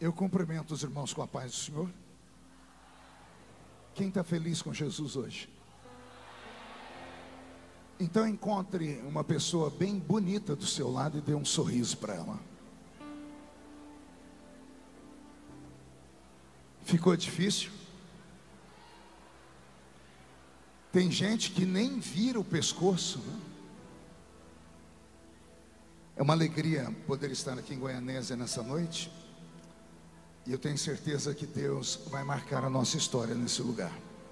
Eu cumprimento os irmãos com a paz do Senhor. Quem está feliz com Jesus hoje? Então encontre uma pessoa bem bonita do seu lado e dê um sorriso para ela. Ficou difícil? Tem gente que nem vira o pescoço, né? É uma alegria poder estar aqui em Goianésia nessa noite. E eu tenho certeza que Deus vai marcar a nossa história nesse lugar.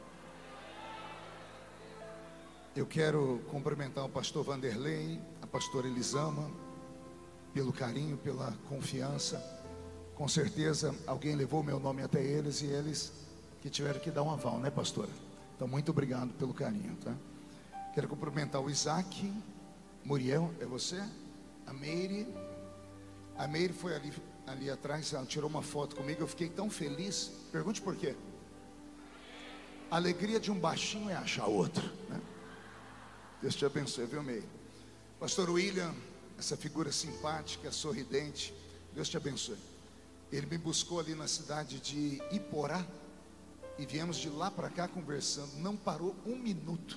Eu quero cumprimentar o pastor Vanderlei, a pastora Elisama, pelo carinho, pela confiança. Com certeza alguém levou meu nome até eles e eles que tiveram que dar um aval, né, pastora? Então muito obrigado pelo carinho, tá? Quero cumprimentar o Isaac, Muriel, é você? A Meire foi ali atrás, ela tirou uma foto comigo, eu fiquei tão feliz. Pergunte por quê? A alegria de um baixinho é achar outro, né? Deus te abençoe, viu, Meire? Pastor William, essa figura simpática, sorridente, Deus te abençoe. Ele me buscou ali na cidade de Iporá e viemos de lá para cá conversando, não parou um minuto.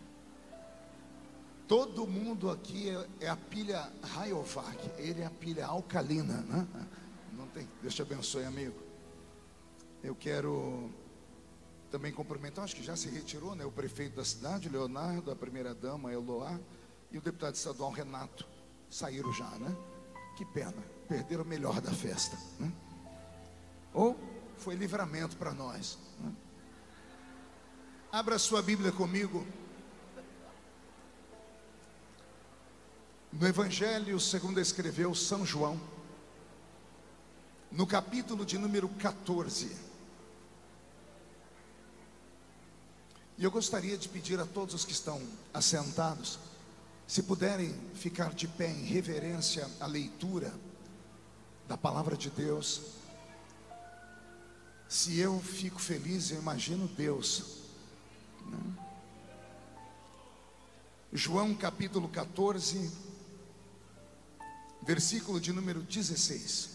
Todo mundo aqui é a pilha Rayovac, ele é a pilha alcalina, né? Não tem, Deus te abençoe, amigo. Eu quero também cumprimentar, acho que já se retirou, né? O prefeito da cidade, Leonardo, a primeira dama, Eloá, e o deputado estadual Renato, saíram já, né? Que pena, perderam o melhor da festa, né? Ou foi livramento para nós, né? Abra sua Bíblia comigo. No Evangelho segundo escreveu São João, no capítulo de número 14. E eu gostaria de pedir a todos os que estão assentados, se puderem ficar de pé em reverência à leitura da palavra de Deus. Se eu fico feliz, eu imagino Deus, né? João capítulo 14, versículo de número 16.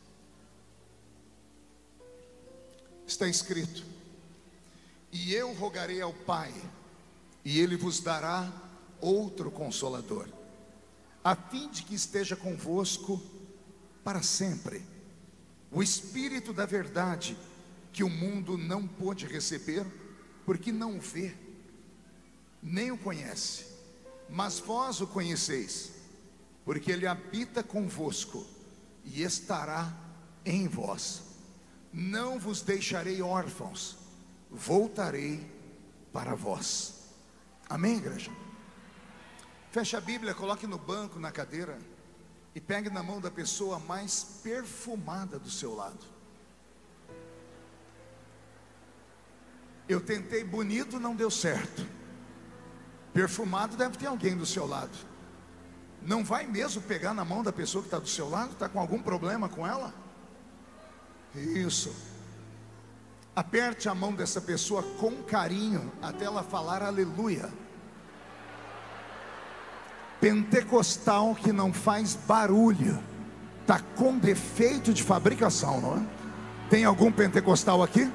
Está escrito: e eu rogarei ao Pai, e Ele vos dará outro Consolador, a fim de que esteja convosco para sempre, o Espírito da verdade, que o mundo não pôde receber, porque não o vê, nem o conhece, mas vós o conheceis, porque Ele habita convosco e estará em vós. Não vos deixarei órfãos, voltarei para vós. Amém, igreja? Feche a Bíblia, coloque no banco, na cadeira, e pegue na mão da pessoa mais perfumada do seu lado. Eu tentei bonito, não deu certo. Perfumado deve ter alguém do seu lado. Não vai mesmo pegar na mão da pessoa que está do seu lado? Está com algum problema com ela? Isso. Aperte a mão dessa pessoa com carinho até ela falar aleluia. Pentecostal que não faz barulho está com defeito de fabricação, não é? Tem algum pentecostal aqui?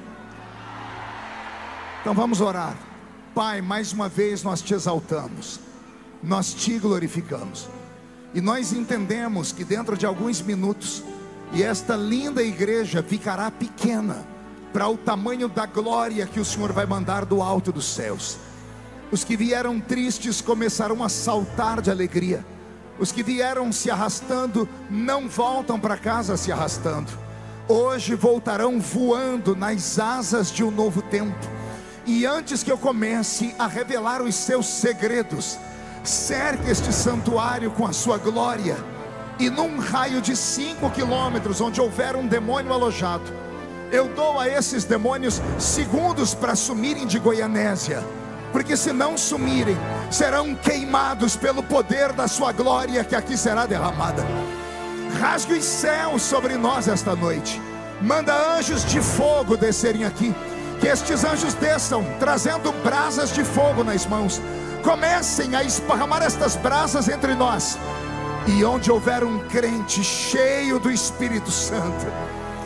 Então vamos orar. Pai, mais uma vez nós te exaltamos, nós te glorificamos, e nós entendemos que dentro de alguns minutos, e esta linda igreja ficará pequena para o tamanho da glória que o Senhor vai mandar do alto dos céus. Os que vieram tristes começarão a saltar de alegria. Os que vieram se arrastando não voltam para casa se arrastando. Hoje voltarão voando nas asas de um novo tempo. E antes que eu comece a revelar os seus segredos, cerque este santuário com a sua glória. E num raio de 5 quilômetros, onde houver um demônio alojado, eu dou a esses demônios segundos para sumirem de Goianésia, porque se não sumirem, serão queimados pelo poder da sua glória que aqui será derramada. Rasgue os céus sobre nós esta noite. Manda anjos de fogo descerem aqui. Que estes anjos desçam, trazendo brasas de fogo nas mãos. Comecem a esparramar estas brasas entre nós. E onde houver um crente cheio do Espírito Santo, pegue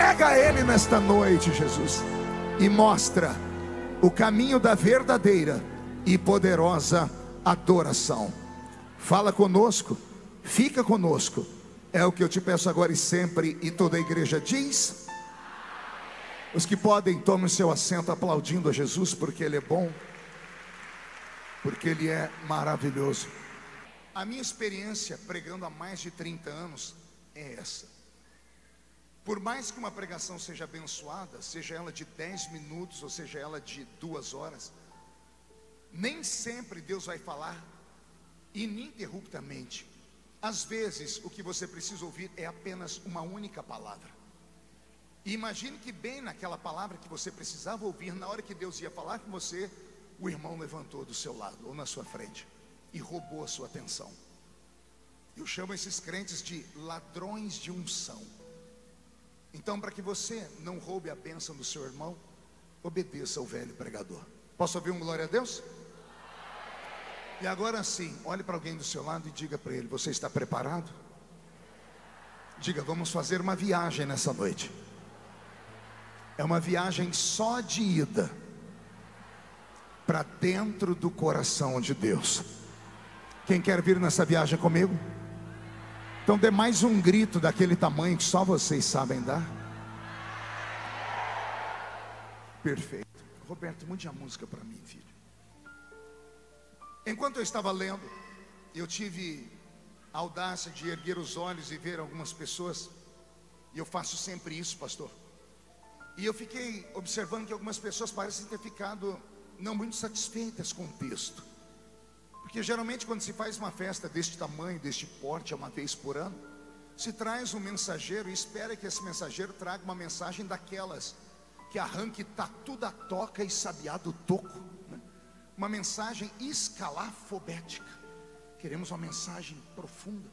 Pega ele nesta noite, Jesus, e mostra o caminho da verdadeira e poderosa adoração. Fala conosco, fica conosco. É o que eu te peço agora e sempre. E toda a igreja diz. Os que podem, tomem o seu assento aplaudindo a Jesus, porque Ele é bom, porque Ele é maravilhoso. A minha experiência pregando há mais de 30 anos é essa. Por mais que uma pregação seja abençoada, seja ela de 10 minutos ou seja ela de 2 horas, nem sempre Deus vai falar ininterruptamente. Às vezes o que você precisa ouvir é apenas uma única palavra. E imagine que bem naquela palavra que você precisava ouvir, na hora que Deus ia falar com você, o irmão levantou do seu lado ou na sua frente e roubou a sua atenção. Eu chamo esses crentes de ladrões de unção. Então, para que você não roube a bênção do seu irmão, obedeça ao velho pregador. Posso ouvir um glória a Deus? E agora sim, olhe para alguém do seu lado e diga para ele: você está preparado? Diga: vamos fazer uma viagem nessa noite. É uma viagem só de ida para dentro do coração de Deus. Quem quer vir nessa viagem comigo? Então dê mais um grito daquele tamanho que só vocês sabem dar. Perfeito. Roberto, mude a música para mim, filho. Enquanto eu estava lendo, eu tive a audácia de erguer os olhos e ver algumas pessoas. E eu faço sempre isso, pastor. E eu fiquei observando que algumas pessoas parecem ter ficado não muito satisfeitas com o texto. Porque geralmente quando se faz uma festa deste tamanho, deste porte, uma vez por ano, se traz um mensageiro e espera que esse mensageiro traga uma mensagem daquelas que arranque tatu da toca e sabiá do toco, né? Uma mensagem escalafobética. Queremos uma mensagem profunda.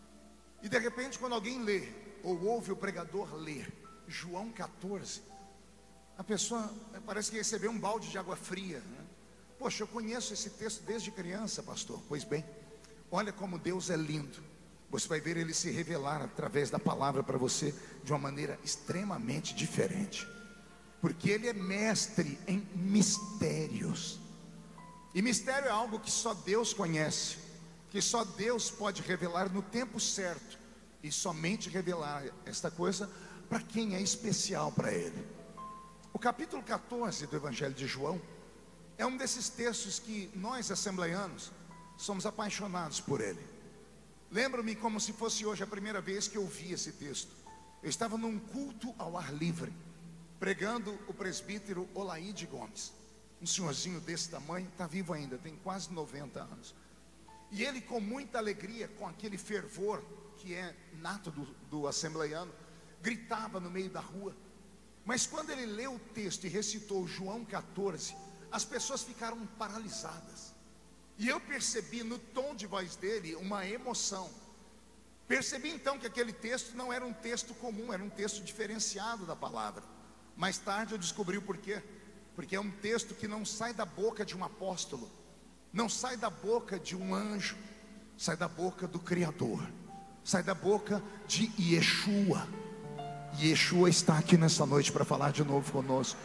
E de repente, quando alguém lê ou ouve o pregador ler João 14, a pessoa parece que recebeu um balde de água fria, né? Poxa, eu conheço esse texto desde criança, pastor. Pois bem, olha como Deus é lindo. Você vai ver Ele se revelar através da palavra para você de uma maneira extremamente diferente, porque Ele é mestre em mistérios. E mistério é algo que só Deus conhece, que só Deus pode revelar no tempo certo, e somente revelar esta coisa para quem é especial para Ele. O capítulo 14 do Evangelho de João é um desses textos que nós, assembleianos, somos apaixonados por ele. Lembro-me como se fosse hoje a primeira vez que eu vi esse texto. Eu estava num culto ao ar livre, pregando o presbítero Olaide Gomes, um senhorzinho desse tamanho, está vivo ainda, tem quase 90 anos. E ele, com muita alegria, com aquele fervor que é nato do assembleiano, gritava no meio da rua. Mas quando ele leu o texto e recitou João 14, as pessoas ficaram paralisadas. E eu percebi no tom de voz dele uma emoção. Percebi então que aquele texto não era um texto comum, era um texto diferenciado da palavra. Mais tarde eu descobri o porquê. Porque é um texto que não sai da boca de um apóstolo, não sai da boca de um anjo, sai da boca do Criador, sai da boca de Yeshua. E Yeshua está aqui nessa noite para falar de novo conosco.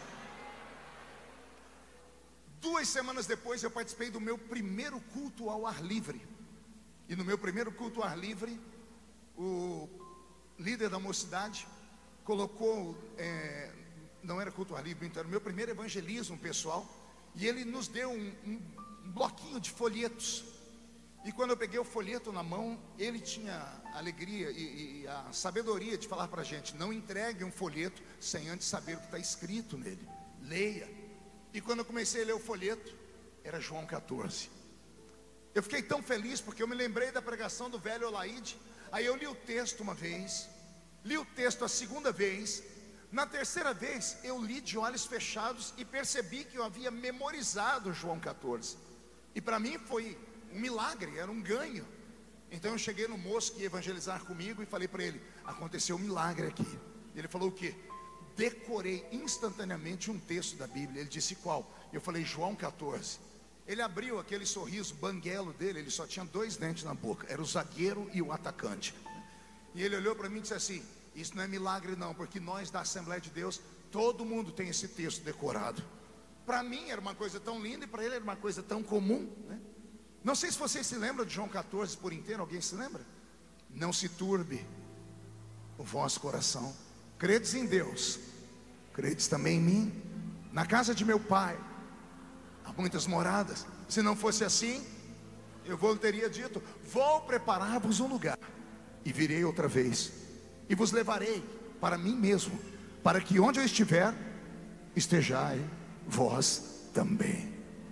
2 semanas depois eu participei do meu primeiro culto ao ar livre. E no meu primeiro culto ao ar livre, o líder da mocidade colocou, não era culto ao ar livre, então era o meu primeiro evangelismo pessoal. E ele nos deu um bloquinho de folhetos. E quando eu peguei o folheto na mão, ele tinha a alegria e a sabedoria de falar para a gente: não entregue um folheto sem antes saber o que está escrito nele, leia. E quando eu comecei a ler o folheto, era João 14. Eu fiquei tão feliz porque eu me lembrei da pregação do velho Olaide. Aí eu li o texto uma vez, li o texto a segunda vez, na terceira vez eu li de olhos fechados e percebi que eu havia memorizado João 14. E para mim foi um milagre, era um ganho. Então eu cheguei no moço que ia evangelizar comigo e falei para ele: aconteceu um milagre aqui. E ele falou: o quê? Decorei instantaneamente um texto da Bíblia. Ele disse: qual? Eu falei: João 14. Ele abriu aquele sorriso banguelo dele, ele só tinha 2 dentes na boca, era o zagueiro e o atacante. E ele olhou para mim e disse assim: Isso não é milagre não, porque nós da Assembleia de Deus, todo mundo tem esse texto decorado. Para mim era uma coisa tão linda e para ele era uma coisa tão comum, né? Não sei se vocês se lembram de João 14 por inteiro. Alguém se lembra? Não se turbe o vosso coração. Credes em Deus, credes também em mim. Na casa de meu pai há muitas moradas. Se não fosse assim, eu teria dito: vou preparar-vos um lugar, e virei outra vez, e vos levarei para mim mesmo, para que onde eu estiver, estejai vós também.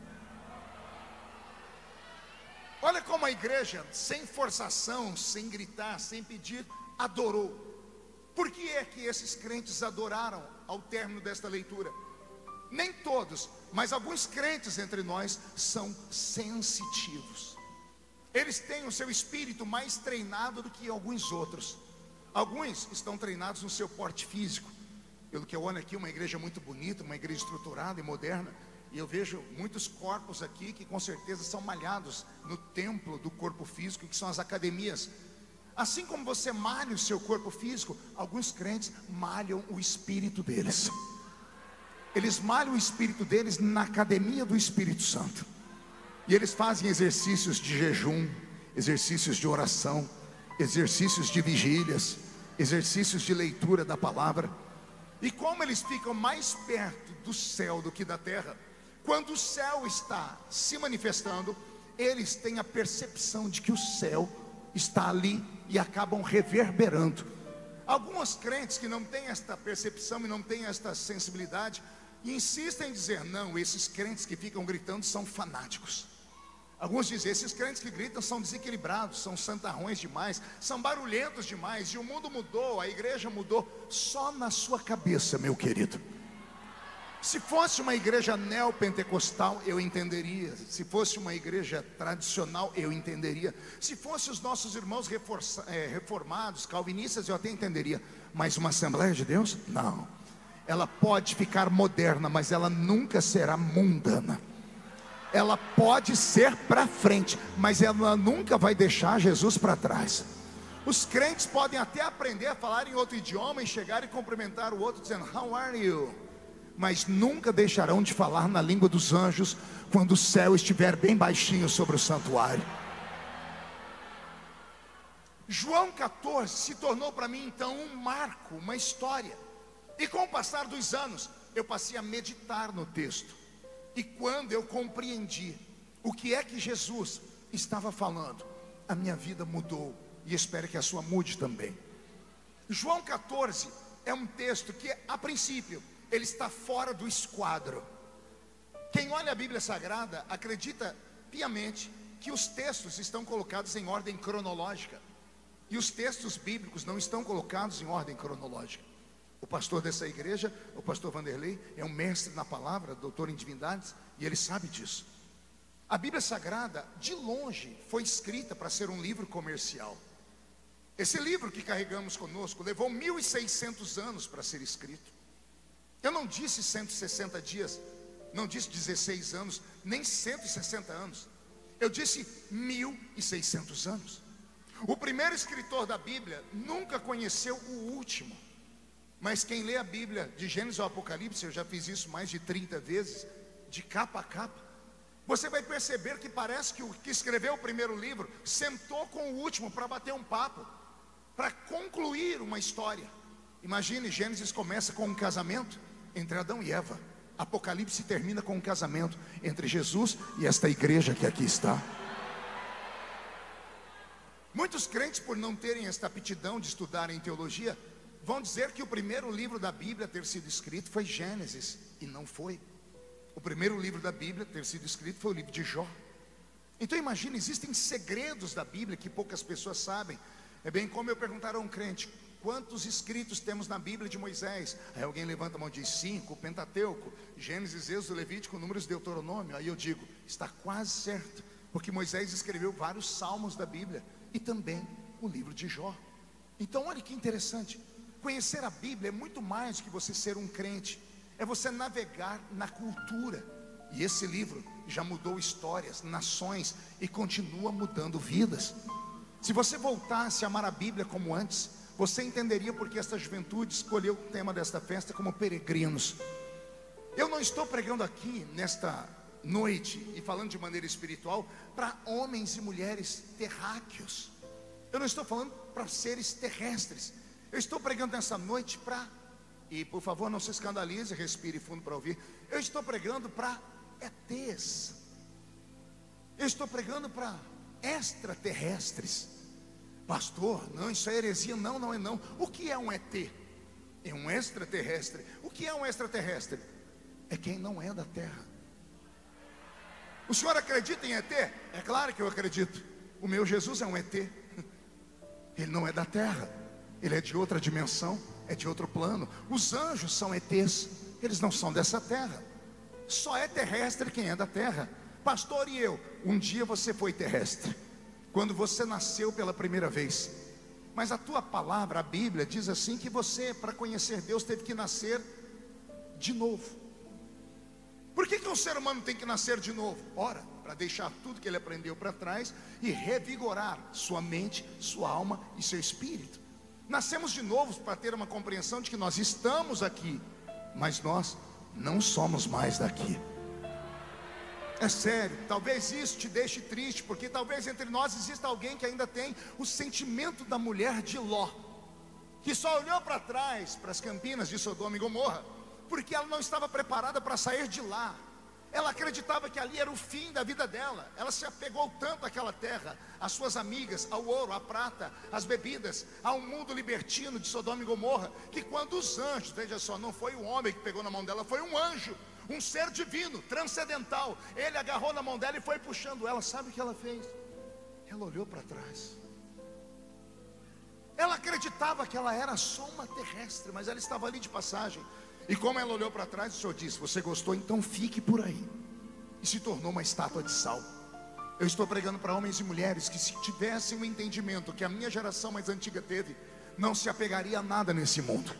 Olha como a igreja, sem forçação, sem gritar, sem pedir, adorou. Por que é que esses crentes adoraram ao término desta leitura? Nem todos, mas alguns crentes entre nós são sensitivos. Eles têm o seu espírito mais treinado do que alguns outros. Alguns estão treinados no seu porte físico. Pelo que eu olho aqui, uma igreja muito bonita, uma igreja estruturada e moderna, e eu vejo muitos corpos aqui que com certeza são malhados no templo do corpo físico, que são as academias. Assim como você malha o seu corpo físico, alguns crentes malham o espírito deles. Eles malham o espírito deles na academia do Espírito Santo. E eles fazem exercícios de jejum, exercícios de oração, exercícios de vigílias, exercícios de leitura da palavra. E como eles ficam mais perto do céu do que da terra, quando o céu está se manifestando, eles têm a percepção de que o céu está ali e acabam reverberando. Alguns crentes que não têm esta percepção e não têm esta sensibilidade, insistem em dizer: não, esses crentes que ficam gritando são fanáticos. Alguns dizem: esses crentes que gritam são desequilibrados, são santarrões demais, são barulhentos demais. E o mundo mudou, a igreja mudou. Só na sua cabeça, meu querido. Se fosse uma igreja neopentecostal, eu entenderia. Se fosse uma igreja tradicional, eu entenderia. Se fosse os nossos irmãos reformados, calvinistas, eu até entenderia. Mas uma Assembleia de Deus? Não. Ela pode ficar moderna, mas ela nunca será mundana. Ela pode ser para frente, mas ela nunca vai deixar Jesus para trás. Os crentes podem até aprender a falar em outro idioma e chegar e cumprimentar o outro dizendo: how are you? Mas nunca deixarão de falar na língua dos anjos quando o céu estiver bem baixinho sobre o santuário. João 14 se tornou para mim então um marco, uma história. E com o passar dos anos, eu passei a meditar no texto. E quando eu compreendi o que é que Jesus estava falando, a minha vida mudou, e espero que a sua mude também. João 14 é um texto que, a princípio, ele está fora do esquadro. Quem olha a Bíblia Sagrada acredita piamente que os textos estão colocados em ordem cronológica, e os textos bíblicos não estão colocados em ordem cronológica. O pastor dessa igreja, o pastor Vanderlei, é um mestre na palavra, doutor em divindades, e ele sabe disso. A Bíblia Sagrada, de longe, foi escrita para ser um livro comercial. Esse livro que carregamos conosco levou 1600 anos para ser escrito. Eu não disse 160 dias, não disse 16 anos, nem 160 anos. Eu disse 1600 anos. O primeiro escritor da Bíblia nunca conheceu o último. Mas quem lê a Bíblia de Gênesis ao Apocalipse, eu já fiz isso mais de 30 vezes, de capa a capa, você vai perceber que parece que o que escreveu o primeiro livro sentou com o último para bater um papo, para concluir uma história. Imagine, Gênesis começa com um casamento entre Adão e Eva. Apocalipse termina com um casamento entre Jesus e esta igreja que aqui está. Muitos crentes, por não terem esta aptidão de estudarem teologia, vão dizer que o primeiro livro da Bíblia a ter sido escrito foi Gênesis, e não foi. O primeiro livro da Bíblia a ter sido escrito foi o livro de Jó. Então imagine, existem segredos da Bíblia que poucas pessoas sabem. É bem como eu perguntar a um crente: quantos escritos temos na Bíblia de Moisés? Aí alguém levanta a mão e diz: 5, o Pentateuco, Gênesis, Êxodo, Levítico, Números, Deuteronômio. Aí eu digo: está quase certo, porque Moisés escreveu vários salmos da Bíblia e também o livro de Jó. Então olha que interessante. Conhecer a Bíblia é muito mais do que você ser um crente. É você navegar na cultura. E esse livro já mudou histórias, nações, e continua mudando vidas. Se você voltasse a amar a Bíblia como antes, você entenderia porque esta juventude escolheu o tema desta festa como peregrinos. Eu não estou pregando aqui nesta noite e falando de maneira espiritual para homens e mulheres terráqueos. Eu não estou falando para seres terrestres. Eu estou pregando nessa noite para, e por favor não se escandalize, respire fundo para ouvir. Eu estou pregando para ETs. Eu estou pregando para extraterrestres. Pastor, não, isso é heresia. Não, não é não. O que é um ET? É um extraterrestre. O que é um extraterrestre? É quem não é da terra. O senhor acredita em ET? É claro que eu acredito. O meu Jesus é um ET. Ele não é da terra. Ele é de outra dimensão, é de outro plano. Os anjos são ETs. Eles não são dessa terra. Só é terrestre quem é da terra. Pastor, e eu? Um dia você foi terrestre, quando você nasceu pela primeira vez. Mas a tua palavra, a Bíblia, diz assim que você, para conhecer Deus, teve que nascer de novo. Por que um ser humano tem que nascer de novo? Ora, para deixar tudo que ele aprendeu para trás e revigorar sua mente, sua alma e seu espírito. Nascemos de novo para ter uma compreensão de que nós estamos aqui, mas nós não somos mais daqui. É sério, talvez isso te deixe triste, porque talvez entre nós exista alguém que ainda tem o sentimento da mulher de Ló, que só olhou para trás, para as campinas de Sodoma e Gomorra, porque ela não estava preparada para sair de lá. Ela acreditava que ali era o fim da vida dela. Ela se apegou tanto àquela terra, às suas amigas, ao ouro, à prata, às bebidas, ao mundo libertino de Sodoma e Gomorra, que quando os anjos, veja só, não foi o homem que pegou na mão dela, foi um anjo, um ser divino, transcendental. Ele agarrou na mão dela e foi puxando ela. Sabe o que ela fez? Ela olhou para trás. Ela acreditava que ela era só uma terrestre, mas ela estava ali de passagem. E como ela olhou para trás, o Senhor disse: você gostou, então fique por aí. E se tornou uma estátua de sal. Eu estou pregando para homens e mulheres que, se tivessem o entendimento que a minha geração mais antiga teve, não se apegaria a nada nesse mundo,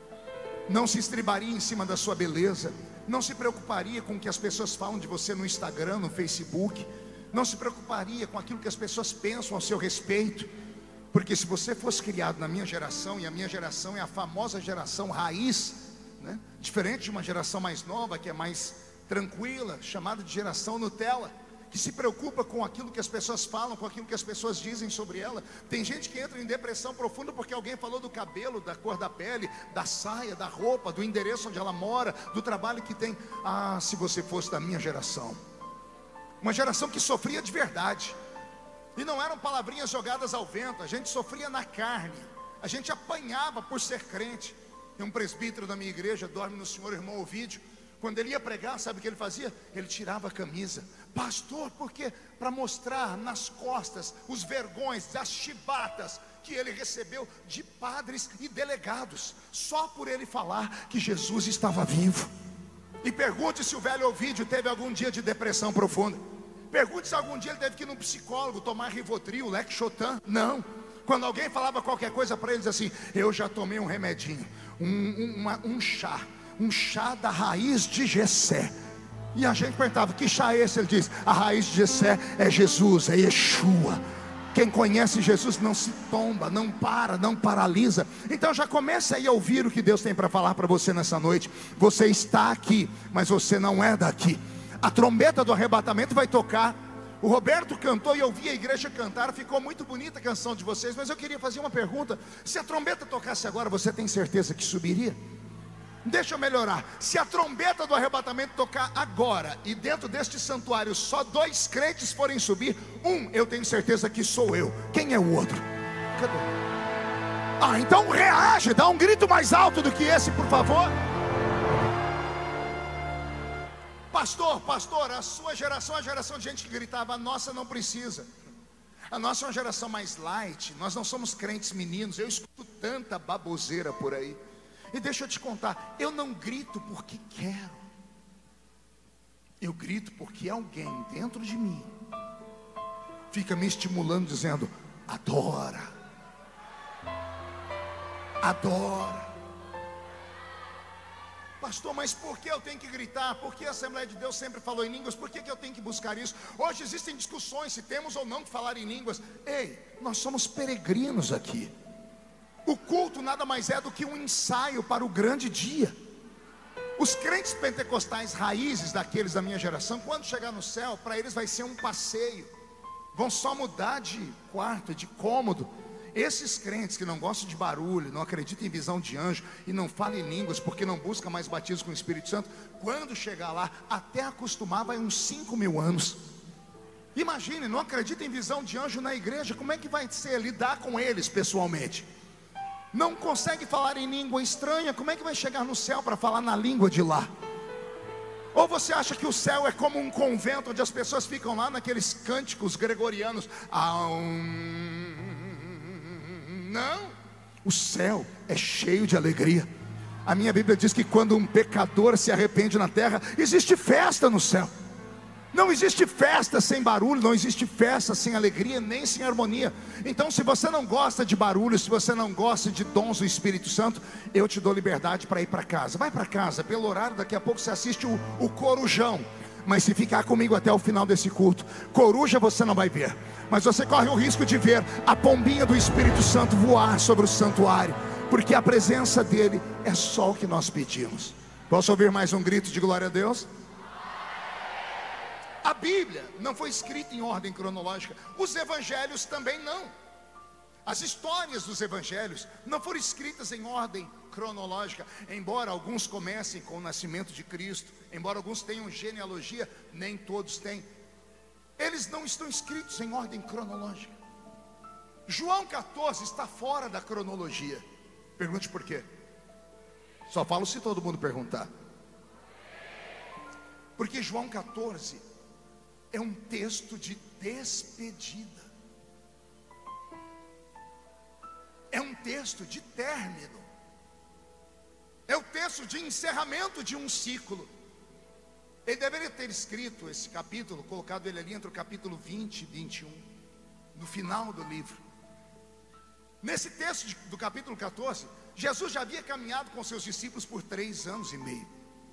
não se estribaria em cima da sua beleza, não se preocuparia com o que as pessoas falam de você no Instagram, no Facebook, não se preocuparia com aquilo que as pessoas pensam ao seu respeito. Porque se você fosse criado na minha geração, e a minha geração é a famosa geração raiz, né? Diferente de uma geração mais nova, que é mais tranquila, chamada de geração Nutella, que se preocupa com aquilo que as pessoas falam, com aquilo que as pessoas dizem sobre ela. Tem gente que entra em depressão profunda porque alguém falou do cabelo, da cor da pele, da saia, da roupa, do endereço onde ela mora, do trabalho que tem. Ah, se você fosse da minha geração, uma geração que sofria de verdade, e não eram palavrinhas jogadas ao vento. A gente sofria na carne, a gente apanhava por ser crente. Tem um presbítero da minha igreja, dorme no Senhor, irmão Ovídio. Quando ele ia pregar, sabe o que ele fazia? Ele tirava a camisa. Pastor, por quê? Para mostrar nas costas os vergões, as chibatas que ele recebeu de padres e delegados, só por ele falar que Jesus estava vivo. E pergunte se o velho Ovídio teve algum dia de depressão profunda. Pergunte se algum dia ele teve que ir num psicólogo, tomar Rivotril, Lexotan. Não. Quando alguém falava qualquer coisa para eles assim: eu já tomei um remedinho, um chá da raiz de Jessé. E a gente perguntava: que chá é esse? Ele diz: a raiz de Jessé é Jesus, é Yeshua. Quem conhece Jesus não se tomba, não para, não paralisa. Então já começa aí a ouvir o que Deus tem para falar para você nessa noite. Você está aqui, mas você não é daqui. A trombeta do arrebatamento vai tocar. O Roberto cantou e eu vi a igreja cantar. Ficou muito bonita a canção de vocês. Mas eu queria fazer uma pergunta: se a trombeta tocasse agora, você tem certeza que subiria? Deixa eu melhorar. Se a trombeta do arrebatamento tocar agora, e dentro deste santuário só 2 crentes forem subir, eu tenho certeza que sou eu. Quem é o outro? Cadê? Ah, então reage, dá um grito mais alto do que esse, por favor. Pastor, a sua geração é a geração de gente que gritava. A nossa não precisa. A nossa é uma geração mais light. Nós não somos crentes meninos. Eu escuto tanta baboseira por aí. E deixa eu te contar, eu não grito porque quero. Eu grito porque alguém dentro de mim fica me estimulando, dizendo: adora, adora. Pastor, mas por que eu tenho que gritar? Por que a Assembleia de Deus sempre falou em línguas? Por que eu tenho que buscar isso? Hoje existem discussões se temos ou não que falar em línguas. Ei, nós somos peregrinos aqui. O culto nada mais é do que um ensaio para o grande dia. Os crentes pentecostais raízes daqueles da minha geração, quando chegar no céu, para eles vai ser um passeio. Vão só mudar de quarto, de cômodo. Esses crentes que não gostam de barulho, não acreditam em visão de anjo e não falam em línguas porque não buscam mais batismo com o Espírito Santo, quando chegar lá, até acostumar vai uns 5.000 anos. Imagine, não acredita em visão de anjo na igreja, como é que vai ser lidar com eles pessoalmente? Não consegue falar em língua estranha, como é que vai chegar no céu para falar na língua de lá? Ou você acha que o céu é como um convento onde as pessoas ficam lá naqueles cânticos gregorianos? Não, o céu é cheio de alegria. A minha Bíblia diz que quando um pecador se arrepende na terra, existe festa no céu. Não existe festa sem barulho, não existe festa sem alegria, nem sem harmonia. Então, se você não gosta de barulho, se você não gosta de dons do Espírito Santo, eu te dou liberdade para ir para casa. Vai para casa, pelo horário, daqui a pouco você assiste o Corujão. Mas se ficar comigo até o final desse culto, coruja você não vai ver, mas você corre o risco de ver a pombinha do Espírito Santo voar sobre o santuário, porque a presença dele é só o que nós pedimos. Posso ouvir mais um grito de glória a Deus? A Bíblia não foi escrita em ordem cronológica, os evangelhos também não. As histórias dos evangelhos não foram escritas em ordem cronológica, embora alguns comecem com o nascimento de Cristo, embora alguns tenham genealogia, nem todos têm. Eles não estão escritos em ordem cronológica. João 14 está fora da cronologia. Pergunte por quê. Só falo se todo mundo perguntar. Porque João 14 é um texto de despedida. É um texto de término. É o texto de encerramento de um ciclo. Ele deveria ter escrito esse capítulo, colocado ele ali entre o capítulo 20 e 21, no final do livro. Nesse texto do capítulo 14, Jesus já havia caminhado com seus discípulos por 3 anos e meio.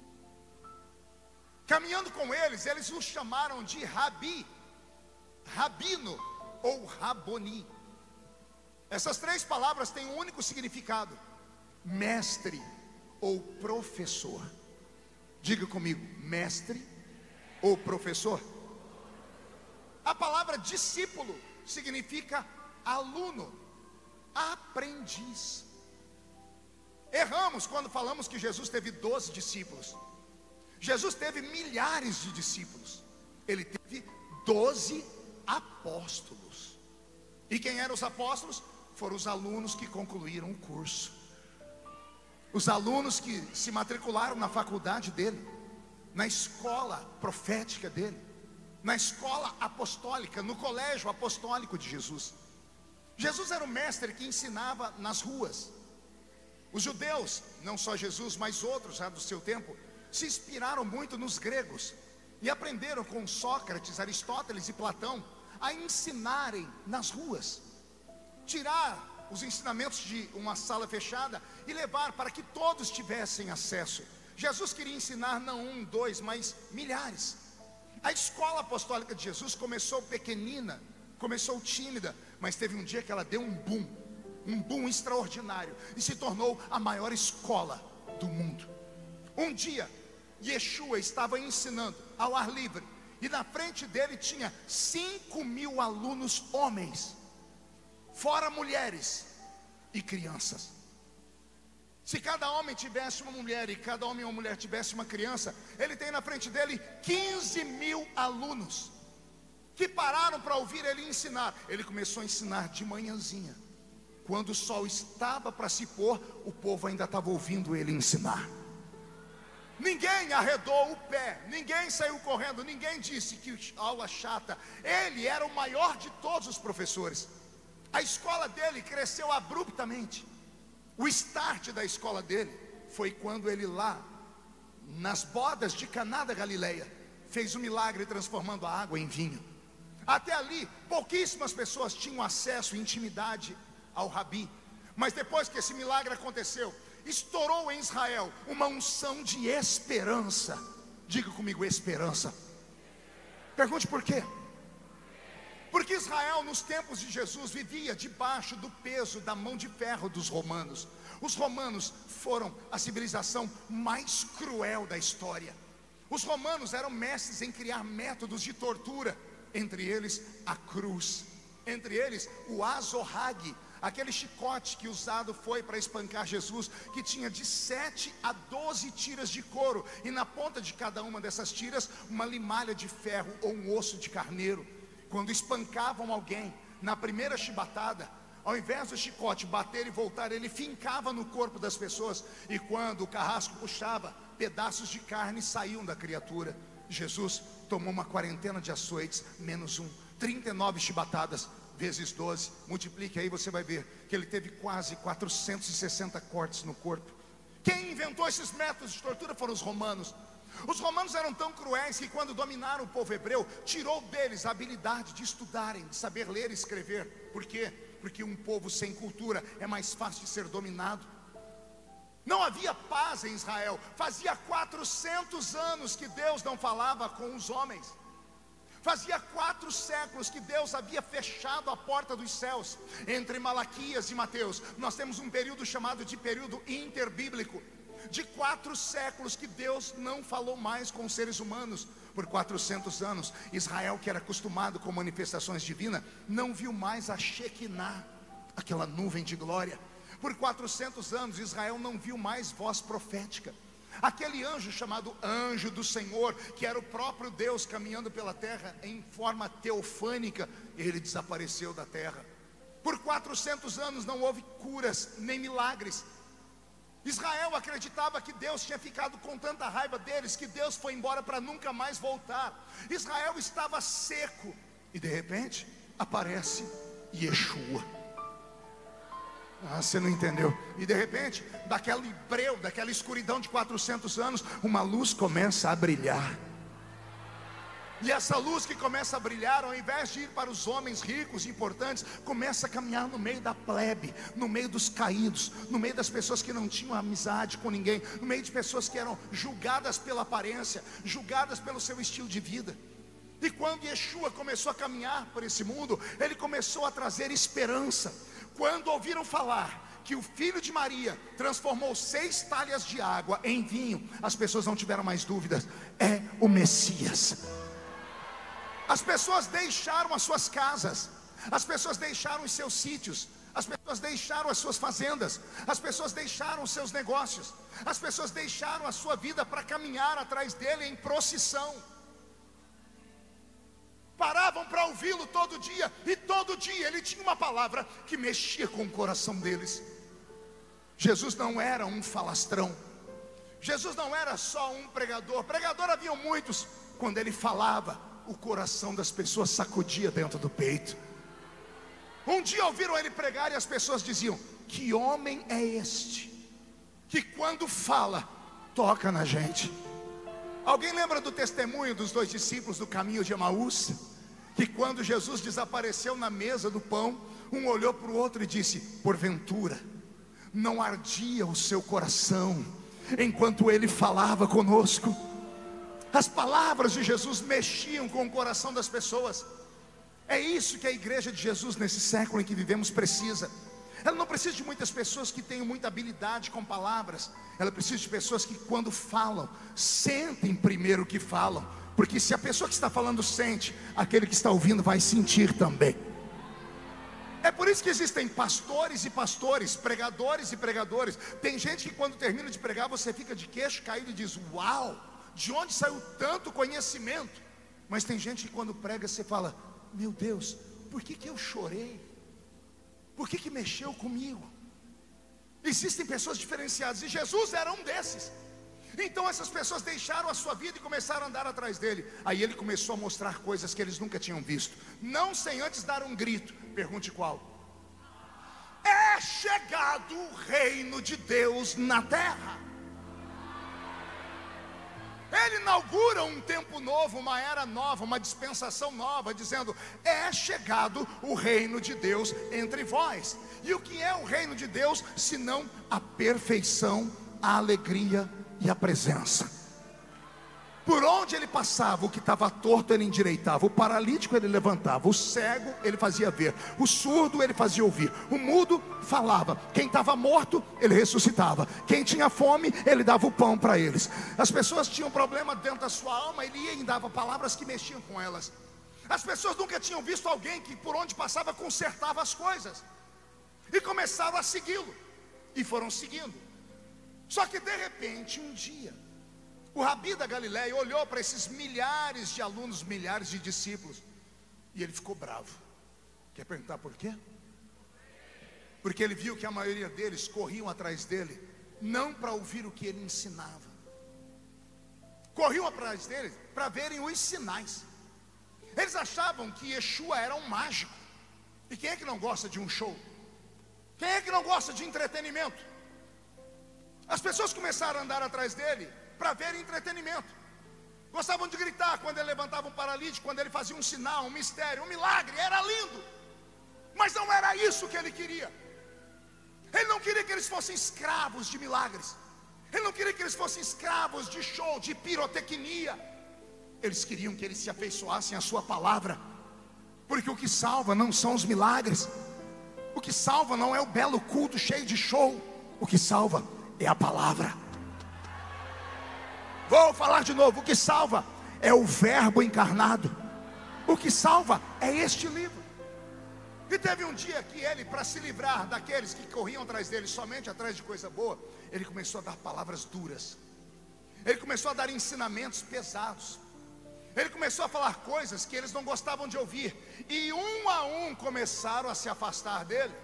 Caminhando com eles, eles os chamaram de Rabi, Rabino ou Raboni. Essas 3 palavras têm um único significado: mestre ou professor. Diga comigo, mestre ou professor. A palavra discípulo significa aluno, aprendiz. Erramos quando falamos que Jesus teve 12 discípulos. Jesus teve milhares de discípulos. Ele teve 12 apóstolos. E quem eram os apóstolos? Foram os alunos que concluíram o curso, os alunos que se matricularam na faculdade dele, na escola profética dele, na escola apostólica, no colégio apostólico de Jesus. Jesus era o mestre que ensinava nas ruas. Os judeus, não só Jesus, mas outros já do seu tempo, se inspiraram muito nos gregos e aprenderam com Sócrates, Aristóteles e Platão a ensinarem nas ruas, tirar os ensinamentos de uma sala fechada e levar para que todos tivessem acesso. Jesus queria ensinar não 1, 2, mas milhares. A escola apostólica de Jesus começou pequenina, começou tímida, mas teve um dia que ela deu um boom extraordinário e se tornou a maior escola do mundo. Um dia Yeshua estava ensinando ao ar livre e na frente dele tinha 5.000 alunos homens, fora mulheres e crianças. Se cada homem tivesse uma mulher e cada homem e uma mulher tivesse uma criança, ele tem na frente dele 15.000 alunos que pararam para ouvir ele ensinar. Ele começou a ensinar de manhãzinha, quando o sol estava para se pôr, o povo ainda estava ouvindo ele ensinar. Ninguém arredou o pé, ninguém saiu correndo, ninguém disse que aula chata. Ele era o maior de todos os professores. A escola dele cresceu abruptamente. O start da escola dele foi quando ele lá, nas bodas de Caná da Galileia, fez um milagre transformando a água em vinho. Até ali, pouquíssimas pessoas tinham acesso e intimidade ao Rabi. Mas depois que esse milagre aconteceu, estourou em Israel uma unção de esperança. Diga comigo, esperança. Pergunte por quê. Porque Israel, nos tempos de Jesus, vivia debaixo do peso da mão de ferro dos romanos. Os romanos foram a civilização mais cruel da história. Os romanos eram mestres em criar métodos de tortura, entre eles a cruz, entre eles o azorrague, aquele chicote que usado foi para espancar Jesus, que tinha de 7 a 12 tiras de couro, e na ponta de cada uma dessas tiras uma limalha de ferro ou um osso de carneiro. Quando espancavam alguém, na primeira chibatada, ao invés do chicote bater e voltar, ele fincava no corpo das pessoas, e quando o carrasco puxava, pedaços de carne saíam da criatura. Jesus tomou uma quarentena de açoites, menos um, 39 chibatadas, vezes 12, multiplique aí, você vai ver que ele teve quase 460 cortes no corpo. Quem inventou esses métodos de tortura foram os romanos. Os romanos eram tão cruéis que quando dominaram o povo hebreu, tirou deles a habilidade de estudarem, de saber ler e escrever. Por quê? Porque um povo sem cultura é mais fácil de ser dominado. Não havia paz em Israel. Fazia 400 anos que Deus não falava com os homens. Fazia 4 séculos que Deus havia fechado a porta dos céus. Entre Malaquias e Mateus, nós temos um período chamado de período interbíblico. De 4 séculos que Deus não falou mais com os seres humanos. Por 400 anos, Israel, que era acostumado com manifestações divinas, não viu mais a Shekinah, aquela nuvem de glória. Por 400 anos, Israel não viu mais voz profética. Aquele anjo chamado anjo do Senhor, que era o próprio Deus caminhando pela terra em forma teofânica, ele desapareceu da terra. Por 400 anos não houve curas nem milagres. Israel acreditava que Deus tinha ficado com tanta raiva deles, que Deus foi embora para nunca mais voltar. Israel estava seco, e de repente aparece Yeshua. Você não entendeu? E de repente, daquele breu, daquela escuridão de 400 anos, uma luz começa a brilhar. E essa luz que começa a brilhar, ao invés de ir para os homens ricos e importantes, começa a caminhar no meio da plebe, no meio dos caídos, no meio das pessoas que não tinham amizade com ninguém, no meio de pessoas que eram julgadas pela aparência, julgadas pelo seu estilo de vida. E quando Yeshua começou a caminhar por esse mundo, ele começou a trazer esperança. Quando ouviram falar que o filho de Maria transformou 6 talhas de água em vinho, as pessoas não tiveram mais dúvidas: é o Messias. As pessoas deixaram as suas casas, as pessoas deixaram os seus sítios, as pessoas deixaram as suas fazendas, as pessoas deixaram os seus negócios, as pessoas deixaram a sua vida para caminhar atrás dele em procissão. Paravam para ouvi-lo todo dia, e todo dia ele tinha uma palavra que mexia com o coração deles. Jesus não era um falastrão, Jesus não era só um pregador. Pregador haviam muitos. Quando ele falava, o coração das pessoas sacudia dentro do peito. Um dia ouviram ele pregar e as pessoas diziam: que homem é este, que quando fala, toca na gente. Alguém lembra do testemunho dos 2 discípulos do caminho de Emaús? Que quando Jesus desapareceu na mesa do pão, um olhou para o outro e disse: porventura não ardia o seu coração enquanto ele falava conosco? As palavras de Jesus mexiam com o coração das pessoas. É isso que a igreja de Jesus nesse século em que vivemos precisa. Ela não precisa de muitas pessoas que tenham muita habilidade com palavras. Ela precisa de pessoas que quando falam, sentem primeiro o que falam. Porque se a pessoa que está falando sente, aquele que está ouvindo vai sentir também. É por isso que existem pastores e pastores, pregadores e pregadores. Tem gente que quando termina de pregar, você fica de queixo caído e diz: uau, de onde saiu tanto conhecimento? Mas tem gente que quando prega você fala: meu Deus, por que eu chorei? Por que mexeu comigo? Existem pessoas diferenciadas, e Jesus era um desses. Então essas pessoas deixaram a sua vida e começaram a andar atrás dele. Aí ele começou a mostrar coisas que eles nunca tinham visto, não sem antes dar um grito. Pergunte qual? É chegado o reino de Deus na terra. Ele inaugura um tempo novo, uma era nova, uma dispensação nova, dizendo: é chegado o reino de Deus entre vós. E o que é o reino de Deus, senão a perfeição, a alegria e a presença? Por onde ele passava, o que estava torto ele endireitava, o paralítico ele levantava, o cego ele fazia ver, o surdo ele fazia ouvir, o mudo falava, quem estava morto ele ressuscitava, quem tinha fome ele dava o pão para eles. As pessoas tinham problema dentro da sua alma, ele ia e dava palavras que mexiam com elas. As pessoas nunca tinham visto alguém que por onde passava consertava as coisas, e começaram a segui-lo, e foram seguindo. Só que de repente um dia o Rabi da Galileia olhou para esses milhares de alunos, milhares de discípulos, e ele ficou bravo. Quer perguntar por quê? Porque ele viu que a maioria deles corriam atrás dele, não para ouvir o que ele ensinava, corriam atrás dele para verem os sinais. Eles achavam que Yeshua era um mágico. E quem é que não gosta de um show? Quem é que não gosta de entretenimento? As pessoas começaram a andar atrás dele para ver entretenimento. Gostavam de gritar quando ele levantava um paralítico, quando ele fazia um sinal, um mistério, um milagre. Era lindo, mas não era isso que ele queria. Ele não queria que eles fossem escravos de milagres. Ele não queria que eles fossem escravos de show, de pirotecnia. Eles queriam que eles se afeiçoassem à sua palavra, porque o que salva não são os milagres, o que salva não é o belo culto cheio de show, o que salva é a palavra. Vou falar de novo, o que salva é o verbo encarnado, o que salva é este livro. E teve um dia que ele, para se livrar daqueles que corriam atrás dele, somente atrás de coisa boa, ele começou a dar palavras duras, ele começou a dar ensinamentos pesados, ele começou a falar coisas que eles não gostavam de ouvir, e um a um começaram a se afastar dele.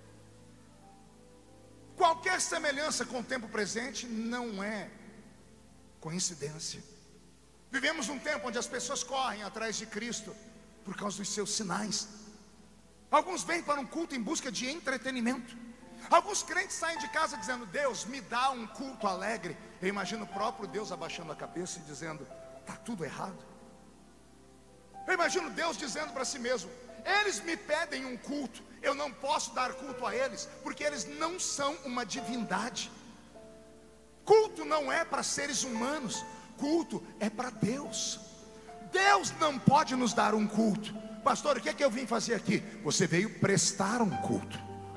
Qualquer semelhança com o tempo presente não é coincidência. Vivemos um tempo onde as pessoas correm atrás de Cristo por causa dos seus sinais. Alguns vêm para um culto em busca de entretenimento. Alguns crentes saem de casa dizendo: Deus, me dá um culto alegre. Eu imagino o próprio Deus abaixando a cabeça e dizendo: está tudo errado. Eu imagino Deus dizendo para si mesmo: eles me pedem um culto, eu não posso dar culto a eles, porque eles não são uma divindade. Culto não é para seres humanos, culto é para Deus. Deus não pode nos dar um culto. Pastor, o que é que eu vim fazer aqui? Você veio prestar um culto.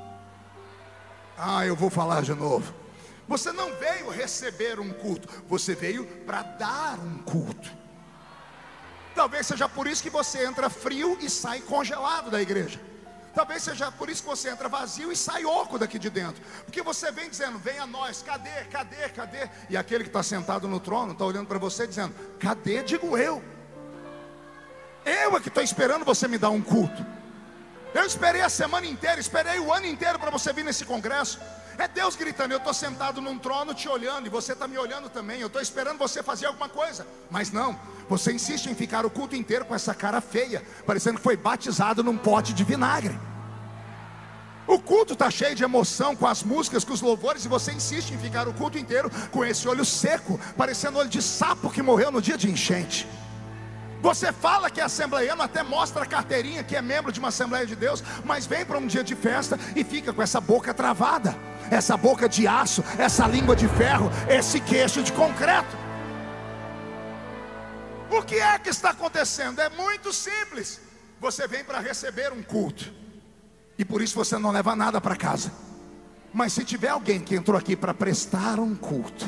Eu vou falar de novo. Você não veio receber um culto, você veio para dar um culto. Talvez seja por isso que você entra frio e sai congelado da igreja. Talvez seja por isso que você entra vazio e sai oco daqui de dentro. Porque você vem dizendo: vem a nós, cadê, cadê, cadê? E aquele que está sentado no trono está olhando para você dizendo: cadê? Digo eu é que estou esperando você me dar um culto. Eu esperei a semana inteira, esperei o ano inteiro para você vir nesse congresso. É Deus gritando: eu estou sentado num trono te olhando, e você está me olhando também. Eu estou esperando você fazer alguma coisa. Mas não, você insiste em ficar o culto inteiro com essa cara feia, parecendo que foi batizado num pote de vinagre. O culto está cheio de emoção, com as músicas, com os louvores, e você insiste em ficar o culto inteiro com esse olho seco, parecendo olho de sapo que morreu no dia de enchente. Você fala que é assembleiano, até mostra a carteirinha que é membro de uma Assembleia de Deus, mas vem para um dia de festa e fica com essa boca travada, essa boca de aço, essa língua de ferro, esse queixo de concreto. O que é que está acontecendo? É muito simples. Você vem para receber um culto, e por isso você não leva nada para casa. Mas se tiver alguém que entrou aqui para prestar um culto: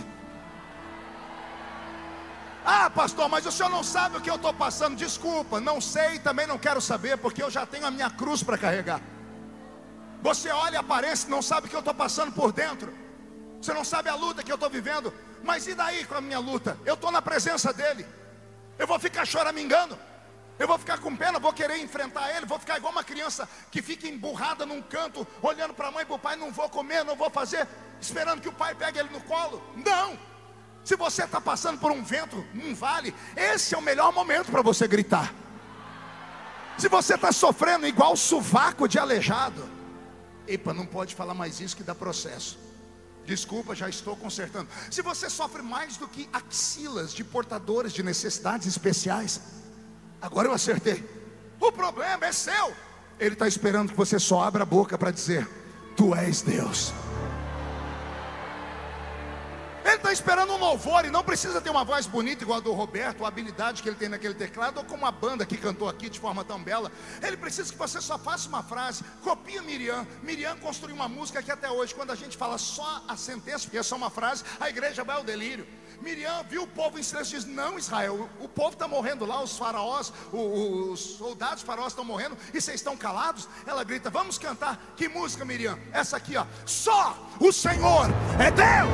pastor, mas o senhor não sabe o que eu estou passando. Desculpa, não sei, também não quero saber, porque eu já tenho a minha cruz para carregar. Você olha a aparência, não sabe o que eu estou passando por dentro. Você não sabe a luta que eu estou vivendo. Mas e daí com a minha luta? Eu estou na presença dele. Eu vou ficar choramingando? Eu vou ficar com pena, vou querer enfrentar ele? Vou ficar igual uma criança que fica emburrada num canto, olhando para a mãe e para o pai: não vou comer, não vou fazer, esperando que o pai pegue ele no colo? Não! Se você está passando por um vento, um vale, esse é o melhor momento para você gritar. Se você está sofrendo igual sovaco de aleijado, não pode falar mais isso que dá processo. Desculpa, já estou consertando. Se você sofre mais do que axilas de portadores de necessidades especiais, agora eu acertei. O problema é seu. Ele está esperando que você só abra a boca para dizer: tu és Deus. Ele está esperando um louvor e não precisa ter uma voz bonita igual a do Roberto, ou a habilidade que ele tem naquele teclado, ou como a banda que cantou aqui de forma tão bela. Ele precisa que você só faça uma frase. Copia Miriam. Miriam construiu uma música que até hoje, quando a gente fala só a sentença, porque é só uma frase, a igreja vai ao delírio. Miriam viu o povo em silêncio e diz: não, Israel, o povo está morrendo lá, os faraós, os soldados faraós estão morrendo, e vocês estão calados? Ela grita: vamos cantar. Que música, Miriam? Essa aqui, ó. Só o Senhor é Deus.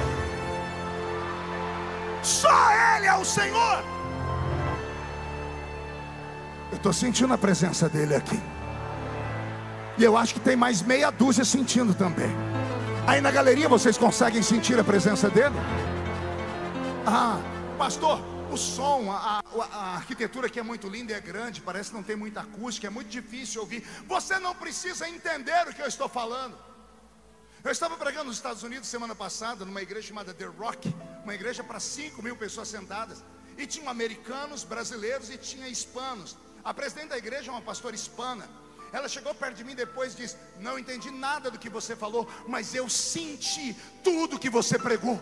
Só Ele é o Senhor. Eu estou sentindo a presença dele aqui, e eu acho que tem mais meia dúzia sentindo também. Aí na galeria vocês conseguem sentir a presença dele? Ah, pastor, o som, a arquitetura aqui é muito linda e é grande, parece que não tem muita acústica, é muito difícil ouvir. Você não precisa entender o que eu estou falando. Eu estava pregando nos Estados Unidos semana passada, numa igreja chamada The Rock, uma igreja para 5.000 pessoas sentadas, e tinham americanos, brasileiros e tinha hispanos. A presidente da igreja é uma pastora hispana. Ela chegou perto de mim depois e disse: não entendi nada do que você falou, mas eu senti tudo que você pregou.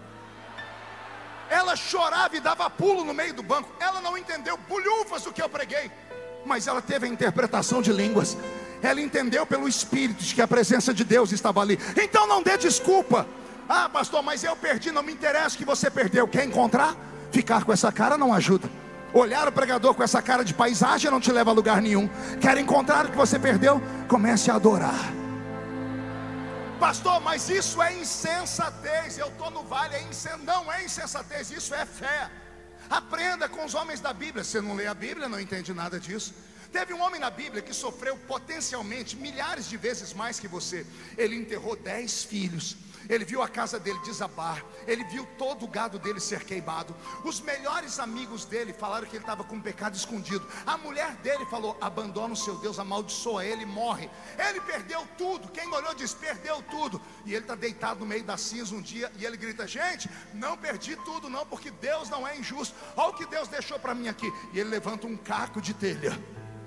Ela chorava e dava pulo no meio do banco. Ela não entendeu bolhufas do que eu preguei, mas ela teve a interpretação de línguas. Ela entendeu pelo Espírito de que a presença de Deus estava ali. Então não dê desculpa. Ah, pastor, mas eu perdi. Não me interessa que você perdeu. Quer encontrar? Ficar com essa cara não ajuda. Olhar o pregador com essa cara de paisagem não te leva a lugar nenhum. Quer encontrar o que você perdeu? Comece a adorar. Pastor, mas isso é insensatez. Eu estou no vale, não é insensatez, isso é fé. Aprenda com os homens da Bíblia. Você não lê a Bíblia, não entende nada disso. Teve um homem na Bíblia que sofreu potencialmente milhares de vezes mais que você. Ele enterrou 10 filhos. Ele viu a casa dele desabar. Ele viu todo o gado dele ser queimado. Os melhores amigos dele falaram que ele estava com um pecado escondido. A mulher dele falou: abandona o seu Deus, amaldiçoa ele, morre. Ele perdeu tudo. Quem olhou diz: perdeu tudo. E ele está deitado no meio da cinza um dia, e ele grita: gente, não perdi tudo não, porque Deus não é injusto. Olha o que Deus deixou para mim aqui. E ele levanta um caco de telha.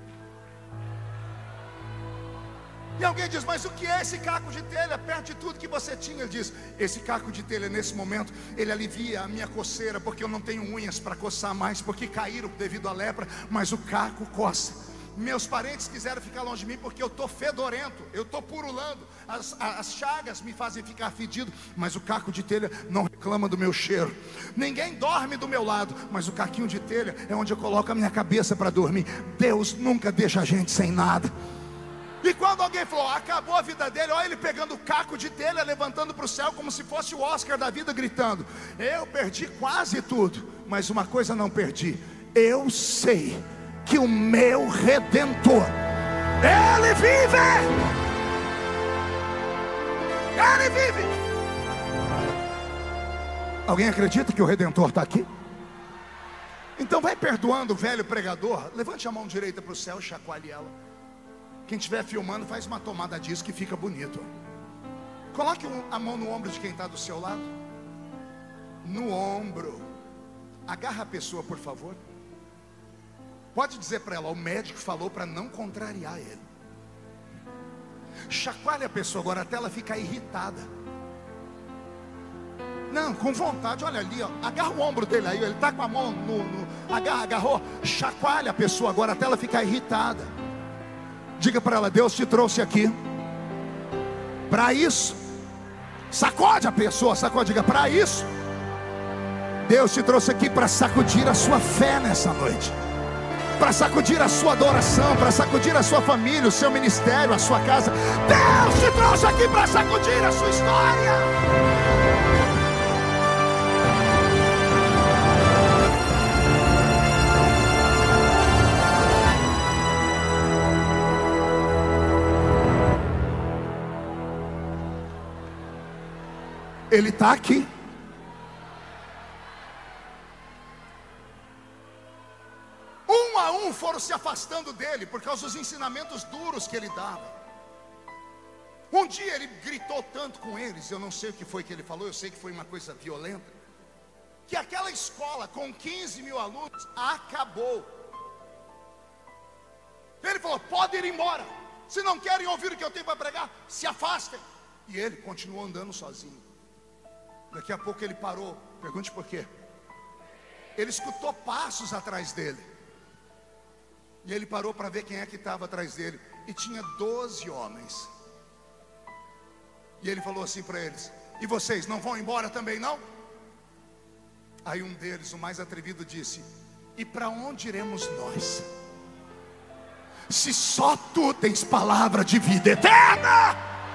E alguém diz: mas o que é esse caco de telha perto de tudo que você tinha? Ele diz: esse caco de telha nesse momento, ele alivia a minha coceira, porque eu não tenho unhas para coçar mais, porque caíram devido à lepra, mas o caco coça. Meus parentes quiseram ficar longe de mim porque eu estou fedorento, eu estou purulando, as chagas me fazem ficar fedido, mas o caco de telha não reclama do meu cheiro. Ninguém dorme do meu lado, mas o caquinho de telha é onde eu coloco a minha cabeça para dormir. Deus nunca deixa a gente sem nada. E quando alguém falou: acabou a vida dele, olha ele pegando o caco de telha, levantando para o céu como se fosse o Oscar da vida, gritando: eu perdi quase tudo, mas uma coisa não perdi. Eu sei que o meu Redentor, Ele vive. Ele vive. Alguém acredita que o Redentor está aqui? Então vai perdoando o velho pregador. Levante a mão direita para o céu, chacoalhe ela. Quem estiver filmando, faz uma tomada disso que fica bonito. Coloque a mão no ombro de quem está do seu lado. No ombro. Agarra a pessoa, por favor. Pode dizer para ela: o médico falou para não contrariar ele. Chacoalhe a pessoa agora até ela ficar irritada. Não, com vontade, olha ali, ó. Agarra o ombro dele aí, ele está com a mão agarrou. Chacoalhe a pessoa agora até ela ficar irritada. Diga para ela: Deus te trouxe aqui para isso. Sacode a pessoa, sacode, diga: para isso. Deus te trouxe aqui para sacudir a sua fé nessa noite, para sacudir a sua adoração, para sacudir a sua família, o seu ministério, a sua casa. Deus te trouxe aqui para sacudir a sua história. Ele está aqui. Um a um foram se afastando dele por causa dos ensinamentos duros que ele dava. Um dia ele gritou tanto com eles, eu não sei o que foi que ele falou, eu sei que foi uma coisa violenta, que aquela escola com 15.000 alunos acabou. Ele falou: pode ir embora, se não querem ouvir o que eu tenho para pregar, se afastem. E ele continuou andando sozinho. Daqui a pouco ele parou Pergunte por quê. Ele escutou passos atrás dele. E ele parou para ver quem é que estava atrás dele. E tinha 12 homens. E ele falou assim para eles: e vocês não vão embora também não? Aí um deles, o mais atrevido, disse: e para onde iremos nós? Se só tu tens palavra de vida eterna,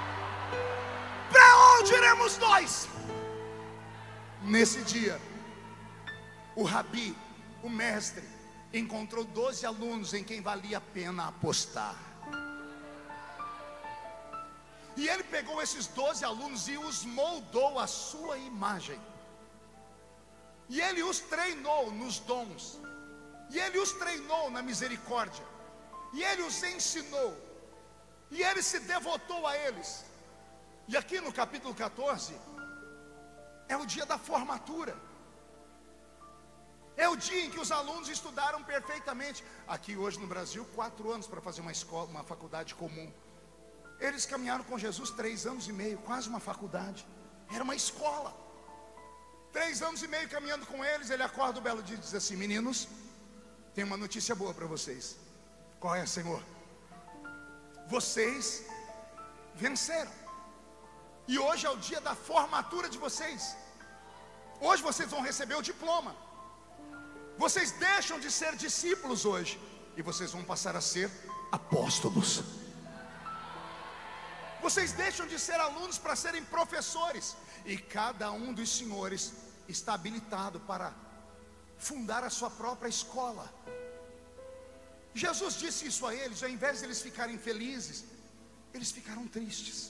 para onde iremos nós? Nesse dia, o rabi, o mestre, encontrou 12 alunos em quem valia a pena apostar. E ele pegou esses 12 alunos e os moldou à sua imagem. E ele os treinou nos dons. E ele os treinou na misericórdia. E ele os ensinou. E ele se devotou a eles. E aqui no capítulo 14 é o dia da formatura. É o dia em que os alunos estudaram perfeitamente. Aqui hoje no Brasil, 4 anos para fazer uma escola, uma faculdade comum. Eles caminharam com Jesus 3 anos e meio, quase uma faculdade. Era uma escola. 3 anos e meio caminhando com eles. Ele acorda um belo dia e diz assim: meninos, tem uma notícia boa para vocês. Qual é, Senhor? Vocês venceram. E hoje é o dia da formatura de vocês. Hoje vocês vão receber o diploma. Vocês deixam de ser discípulos hoje e vocês vão passar a ser apóstolos. Vocês deixam de ser alunos para serem professores. E cada um dos senhores está habilitado para fundar a sua própria escola. Jesus disse isso a eles. Ao invés de eles ficarem felizes, eles ficaram tristes.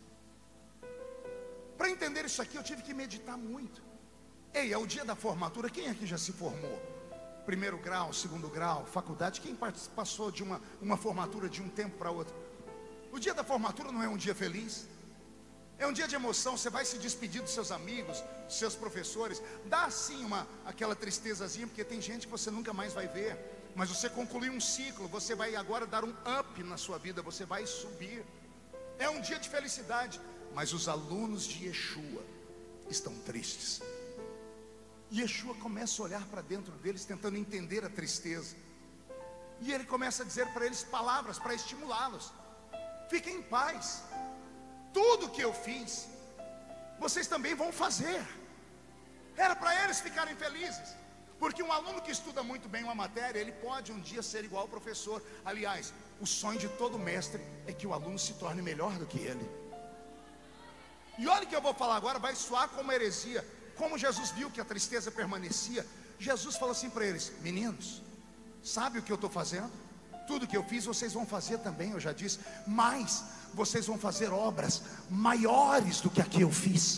Para entender isso aqui eu tive que meditar muito. Ei, é o dia da formatura. Quem aqui já se formou? Primeiro grau, segundo grau, faculdade. Quem passou de uma formatura de um tempo para outro? O dia da formatura não é um dia feliz. É um dia de emoção. Você vai se despedir dos seus amigos, dos seus professores. Dá sim aquela tristezazinha, porque tem gente que você nunca mais vai ver. Mas você concluiu um ciclo. Você vai agora dar um up na sua vida. Você vai subir. É um dia de felicidade. Mas os alunos de Yeshua estão tristes. E Yeshua começa a olhar para dentro deles, tentando entender a tristeza. E ele começa a dizer para eles palavras para estimulá-los. Fiquem em paz. Tudo que eu fiz, vocês também vão fazer. Era para eles ficarem felizes. Porque um aluno que estuda muito bem uma matéria, ele pode um dia ser igual ao professor. Aliás, o sonho de todo mestre é que o aluno se torne melhor do que ele. E olha o que eu vou falar agora, vai soar como heresia. Como Jesus viu que a tristeza permanecia, Jesus falou assim para eles: meninos, sabe o que eu estou fazendo? Tudo que eu fiz vocês vão fazer também, eu já disse. Mas vocês vão fazer obras maiores do que a que eu fiz.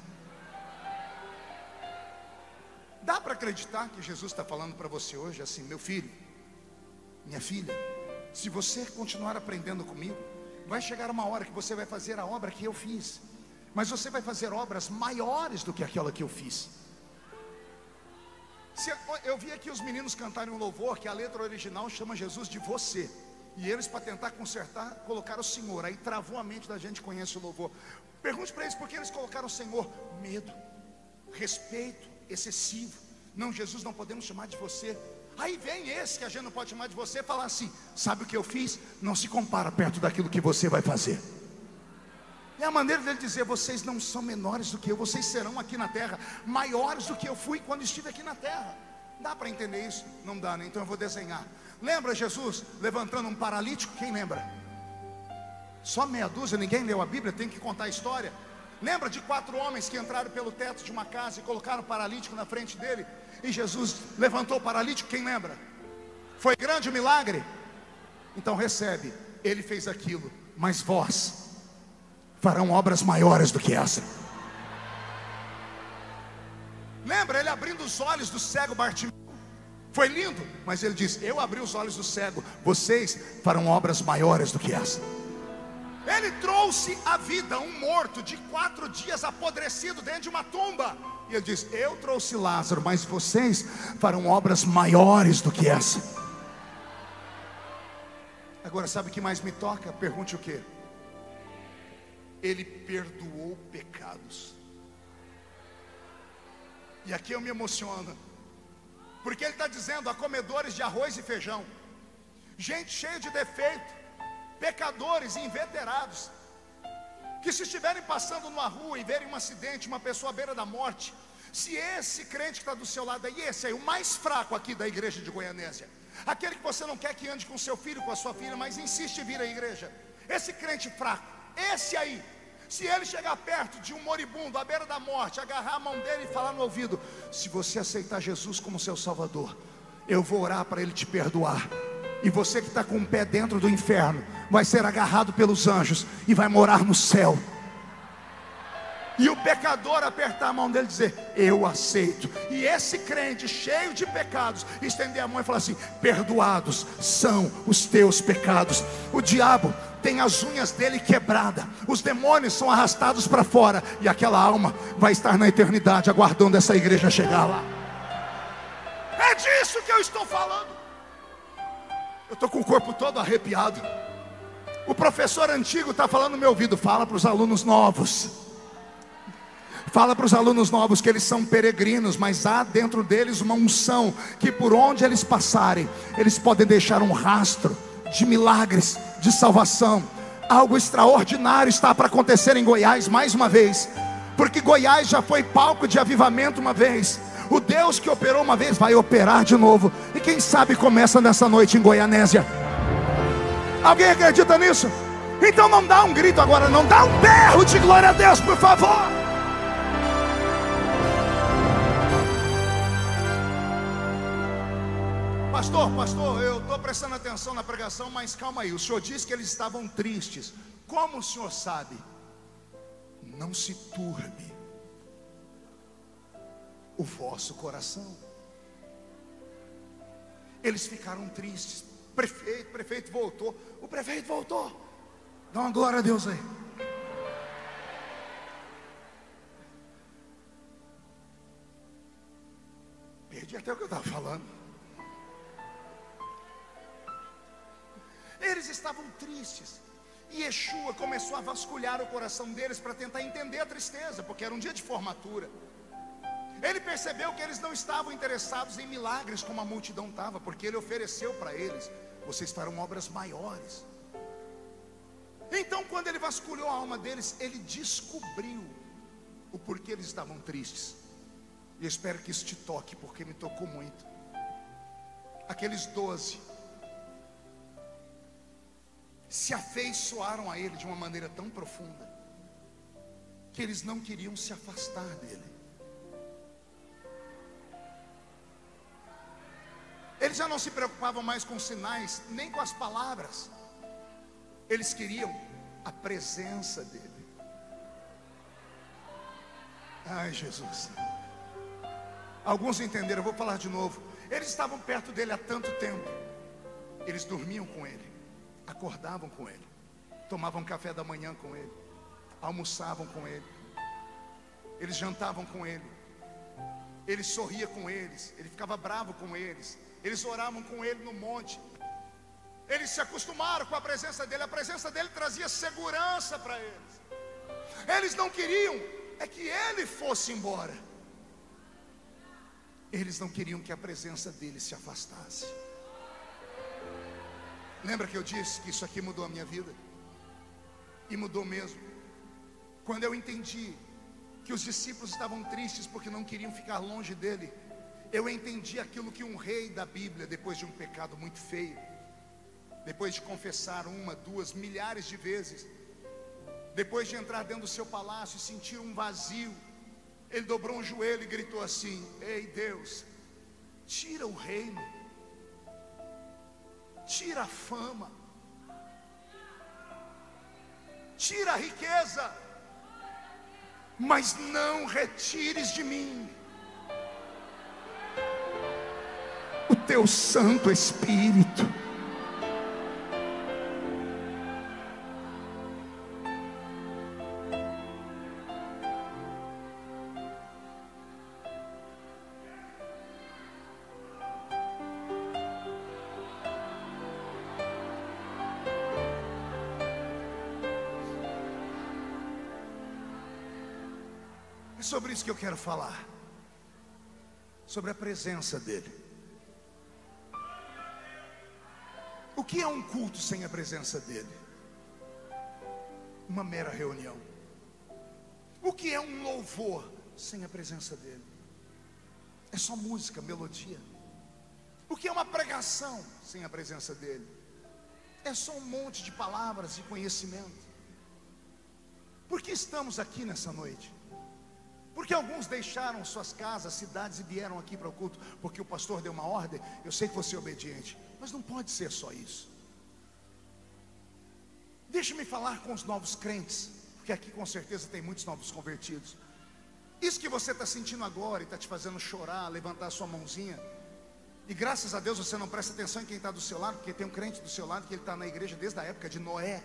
Dá para acreditar que Jesus está falando para você hoje assim: meu filho, minha filha, se você continuar aprendendo comigo, vai chegar uma hora que você vai fazer a obra que eu fiz. Mas você vai fazer obras maiores do que aquela que eu fiz. Eu vi aqui os meninos cantarem um louvor que a letra original chama Jesus de você. E eles, para tentar consertar, colocaram o Senhor. Aí travou a mente da gente que conhece o louvor. Pergunte para eles por que eles colocaram o Senhor. Medo, respeito excessivo. Não, Jesus, não podemos chamar de você. Aí vem esse que a gente não pode chamar de você e falar assim: sabe o que eu fiz? Não se compara perto daquilo que você vai fazer. É a maneira dele dizer: vocês não são menores do que eu, vocês serão aqui na terra maiores do que eu fui quando estive aqui na terra. Dá para entender isso? Não dá, né? Então eu vou desenhar. Lembra Jesus levantando um paralítico? Quem lembra? Só meia dúzia, ninguém leu a Bíblia, tem que contar a história. Lembra de 4 homens que entraram pelo teto de uma casa e colocaram o paralítico na frente dele? E Jesus levantou o paralítico, quem lembra? Foi grande o milagre? Então recebe, ele fez aquilo, mas vós farão obras maiores do que essa. Lembra ele abrindo os olhos do cego Bartimeu? Foi lindo, mas ele diz: eu abri os olhos do cego, vocês farão obras maiores do que essa. Ele trouxe à vida um morto de 4 dias apodrecido dentro de uma tumba. E ele diz: eu trouxe Lázaro, mas vocês farão obras maiores do que essa. Agora sabe o que mais me toca? Pergunte o quê? Ele perdoou pecados. E aqui eu me emociono, porque ele está dizendo a comedores de arroz e feijão, gente cheia de defeito, pecadores e inveterados, que se estiverem passando numa rua e verem um acidente, uma pessoa à beira da morte, se esse crente que está do seu lado aí, esse aí, o mais fraco aqui da igreja de Goianésia, aquele que você não quer que ande com seu filho, com a sua filha, mas insiste em vir à igreja, esse crente fraco, esse aí, se ele chegar perto de um moribundo à beira da morte, agarrar a mão dele e falar no ouvido: se você aceitar Jesus como seu Salvador, eu vou orar para ele te perdoar. E você que está com o pé dentro do inferno vai ser agarrado pelos anjos e vai morar no céu. E o pecador apertar a mão dele e dizer: eu aceito. E esse crente cheio de pecados estender a mão e falar assim: perdoados são os teus pecados. O diabo tem as unhas dele quebradas, os demônios são arrastados para fora, e aquela alma vai estar na eternidade aguardando essa igreja chegar lá. É disso que eu estou falando. Eu estou com o corpo todo arrepiado. O professor antigo está falando no meu ouvido: fala para os alunos novos, fala para os alunos novos que eles são peregrinos, mas há dentro deles uma unção, que por onde eles passarem, eles podem deixar um rastro de milagres, de salvação. Algo extraordinário está para acontecer em Goiás mais uma vez, porque Goiás já foi palco de avivamento uma vez. O Deus que operou uma vez vai operar de novo, e quem sabe começa nessa noite em Goianésia. Alguém acredita nisso? Então não dá um grito agora, não, dá um berro de glória a Deus, por favor. Pastor, eu estou prestando atenção na pregação, mas calma aí, o senhor disse que eles estavam tristes. Como o senhor sabe? Não se turbe o vosso coração. Eles ficaram tristes. Prefeito voltou. O prefeito voltou. Dá uma glória a Deus aí. Perdi até o que eu estava falando. Eles estavam tristes, e Yeshua começou a vasculhar o coração deles para tentar entender a tristeza, porque era um dia de formatura. Ele percebeu que eles não estavam interessados em milagres como a multidão estava, porque ele ofereceu para eles: vocês farão obras maiores. Então, quando ele vasculhou a alma deles, ele descobriu o porquê eles estavam tristes. E eu espero que isso te toque, porque me tocou muito. Aqueles 12 se afeiçoaram a ele de uma maneira tão profunda, que eles não queriam se afastar dele. Eles já não se preocupavam mais com sinais, nem com as palavras. Eles queriam a presença dele. Ai, Jesus. Alguns entenderam, eu vou falar de novo. Eles estavam perto dele há tanto tempo. Eles dormiam com ele, acordavam com ele, tomavam café da manhã com ele, almoçavam com ele, eles jantavam com ele, ele sorria com eles, ele ficava bravo com eles, eles oravam com ele no monte. Eles se acostumaram com a presença dele trazia segurança para eles. Eles não queriam que ele fosse embora, eles não queriam que a presença dele se afastasse. Lembra que eu disse que isso aqui mudou a minha vida? E mudou mesmo. Quando eu entendi que os discípulos estavam tristes porque não queriam ficar longe dele, eu entendi aquilo que um rei da Bíblia, depois de um pecado muito feio, depois de confessar 1, 2, milhares de vezes, depois de entrar dentro do seu palácio e sentir um vazio, ele dobrou um joelho e gritou assim: ei Deus, tira o reino, tira a fama, tira a riqueza, mas não retires de mim o teu Santo Espírito. É sobre isso que eu quero falar. sobre a presença dEle. O que é um culto sem a presença dEle? Uma mera reunião. O que é um louvor sem a presença dEle? É só música, melodia. O que é uma pregação sem a presença dEle? É só um monte de palavras e conhecimento. Por que estamos aqui nessa noite? Porque alguns deixaram suas casas, cidades e vieram aqui para o culto porque o pastor deu uma ordem. Eu sei que você é obediente, mas não pode ser só isso. Deixa-me falar com os novos crentes, porque aqui com certeza tem muitos novos convertidos. Isso que você está sentindo agora e está te fazendo chorar, levantar a sua mãozinha, e graças a Deus você não presta atenção em quem está do seu lado, porque tem um crente do seu lado que ele está na igreja desde a época de Noé.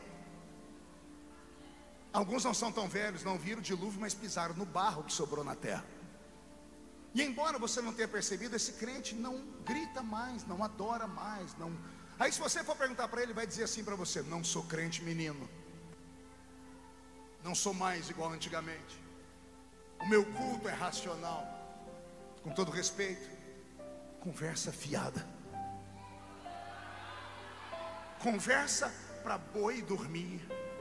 Alguns não são tão velhos, não viram o dilúvio, mas pisaram no barro que sobrou na terra. E embora você não tenha percebido, esse crente não grita mais, não adora mais, não. Aí se você for perguntar para ele, vai dizer assim para você: não sou crente menino, não sou mais igual antigamente, o meu culto é racional. Com todo respeito, conversa fiada, conversa para boi dormir.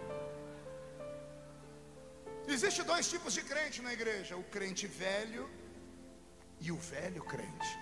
Existem dois tipos de crente na igreja: o crente velho e o velho crente.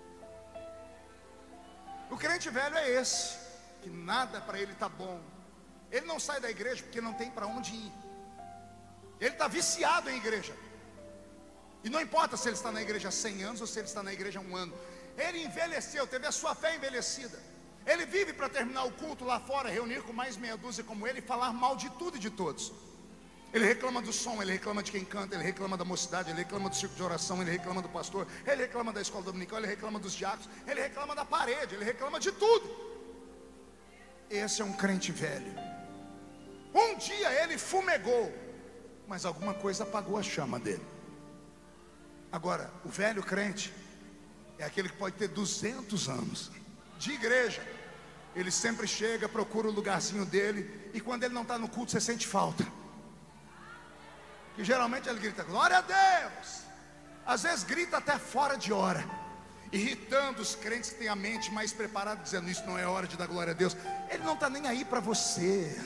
O crente velho é esse, que nada para ele está bom. Ele não sai da igreja porque não tem para onde ir. Ele está viciado em igreja. E não importa se ele está na igreja há 100 anos ou se ele está na igreja há 1 ano. Ele envelheceu, teve a sua fé envelhecida. Ele vive para terminar o culto lá fora, reunir com mais meia dúzia como ele e falar mal de tudo e de todos. Ele reclama do som, ele reclama de quem canta, ele reclama da mocidade, ele reclama do circo de oração, ele reclama do pastor, ele reclama da escola dominical, ele reclama dos diáconos, ele reclama da parede, ele reclama de tudo. Esse é um crente velho. Um dia ele fumegou, mas alguma coisa apagou a chama dele. Agora, o velho crente é aquele que pode ter 200 anos de igreja. Ele sempre chega, procura o lugarzinho dele, e quando ele não está no culto, você sente falta. E geralmente ele grita glória a Deus, às vezes grita até fora de hora, irritando os crentes que têm a mente mais preparada, dizendo: isso não é hora de dar glória a Deus. Ele não está nem aí para você.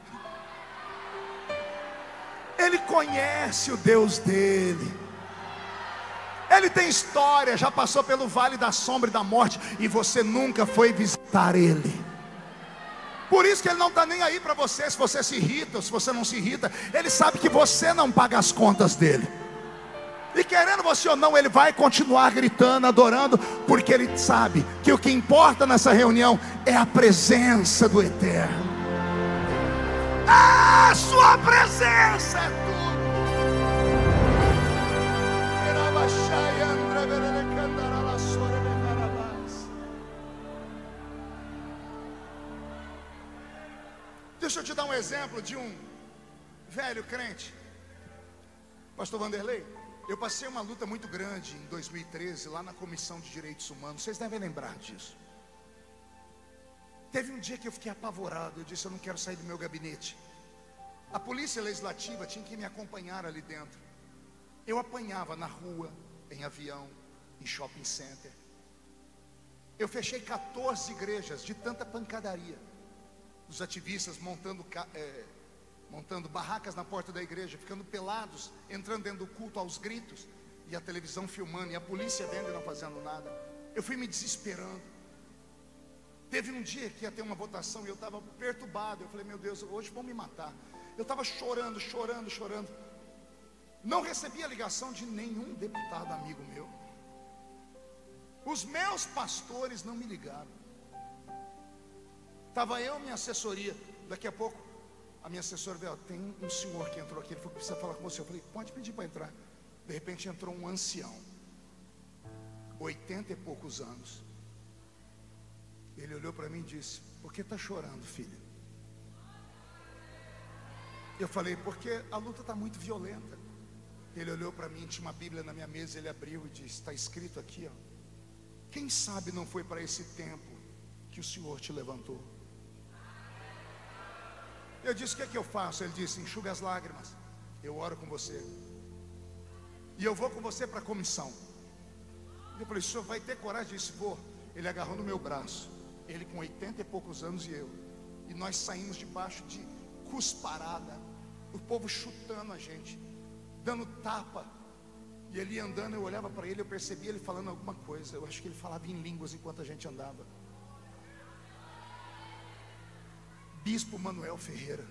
Ele conhece o Deus dele. Ele tem história, já passou pelo vale da sombra e da morte, e você nunca foi visitar ele. Por isso que ele não está nem aí para você, se você se irrita ou se você não se irrita. Ele sabe que você não paga as contas dele. E querendo você ou não, ele vai continuar gritando, adorando, porque ele sabe que o que importa nessa reunião é a presença do Eterno. A sua presença é tudo. Deixa eu te dar um exemplo de um velho crente. Pastor Vanderlei, eu passei uma luta muito grande em 2013 lá na Comissão de Direitos Humanos. Vocês devem lembrar disso. Teve um dia que eu fiquei apavorado. Eu disse: eu não quero sair do meu gabinete. A polícia legislativa tinha que me acompanhar ali dentro. Eu apanhava na rua, em avião, em shopping center. Eu fechei 14 igrejas de tanta pancadaria. Os ativistas montando barracas na porta da igreja, ficando pelados, entrando dentro do culto aos gritos, e a televisão filmando, e a polícia vendo e não fazendo nada. Eu fui me desesperando. Teve um dia que ia ter uma votação e eu estava perturbado. Eu falei: meu Deus, hoje vão me matar. Eu estava chorando. Não recebi a ligação de nenhum deputado amigo meu. Os meus pastores não me ligaram. Estava eu e minha assessoria. Daqui a pouco a minha assessora veio: tem um senhor que entrou aqui, ele falou que precisa falar com você. Eu falei: pode pedir para entrar. De repente entrou um ancião, 80 e poucos anos. Ele olhou para mim e disse: por que está chorando, filho? Eu falei: porque a luta está muito violenta. Ele olhou para mim, tinha uma Bíblia na minha mesa, ele abriu e disse: está escrito aqui, ó, quem sabe não foi para esse tempo que o Senhor te levantou. Eu disse: o que é que eu faço? Ele disse: enxuga as lágrimas, eu oro com você, e eu vou com você para a comissão. Eu falei: o senhor vai ter coragem? Ele disse: vou. Ele agarrou no meu braço, ele com 80 e poucos anos e eu, e nós saímos debaixo de cusparada, o povo chutando a gente, dando tapa, e ele andando. Eu olhava para ele, eu percebia ele falando alguma coisa. Eu acho que ele falava em línguas enquanto a gente andava. Bispo Manuel Ferreira,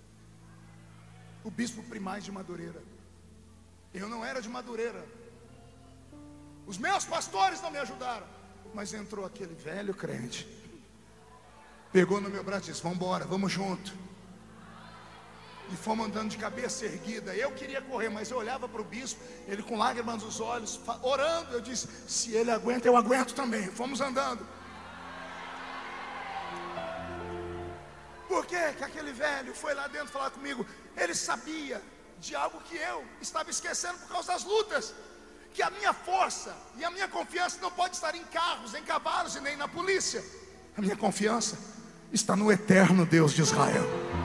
o bispo primaz de Madureira. Eu não era de Madureira, os meus pastores não me ajudaram, mas entrou aquele velho crente, pegou no meu braço e disse: vamos embora, vamos junto. E fomos andando de cabeça erguida. Eu queria correr, mas eu olhava para o bispo, ele com lágrimas nos olhos, orando. Eu disse: se ele aguenta, eu aguento também. Fomos andando. Por quê? Que aquele velho foi lá dentro falar comigo. Ele sabia de algo que eu estava esquecendo por causa das lutas, que a minha força e a minha confiança não pode estar em carros, em cavalos e nem na polícia. A minha confiança está no eterno Deus de Israel.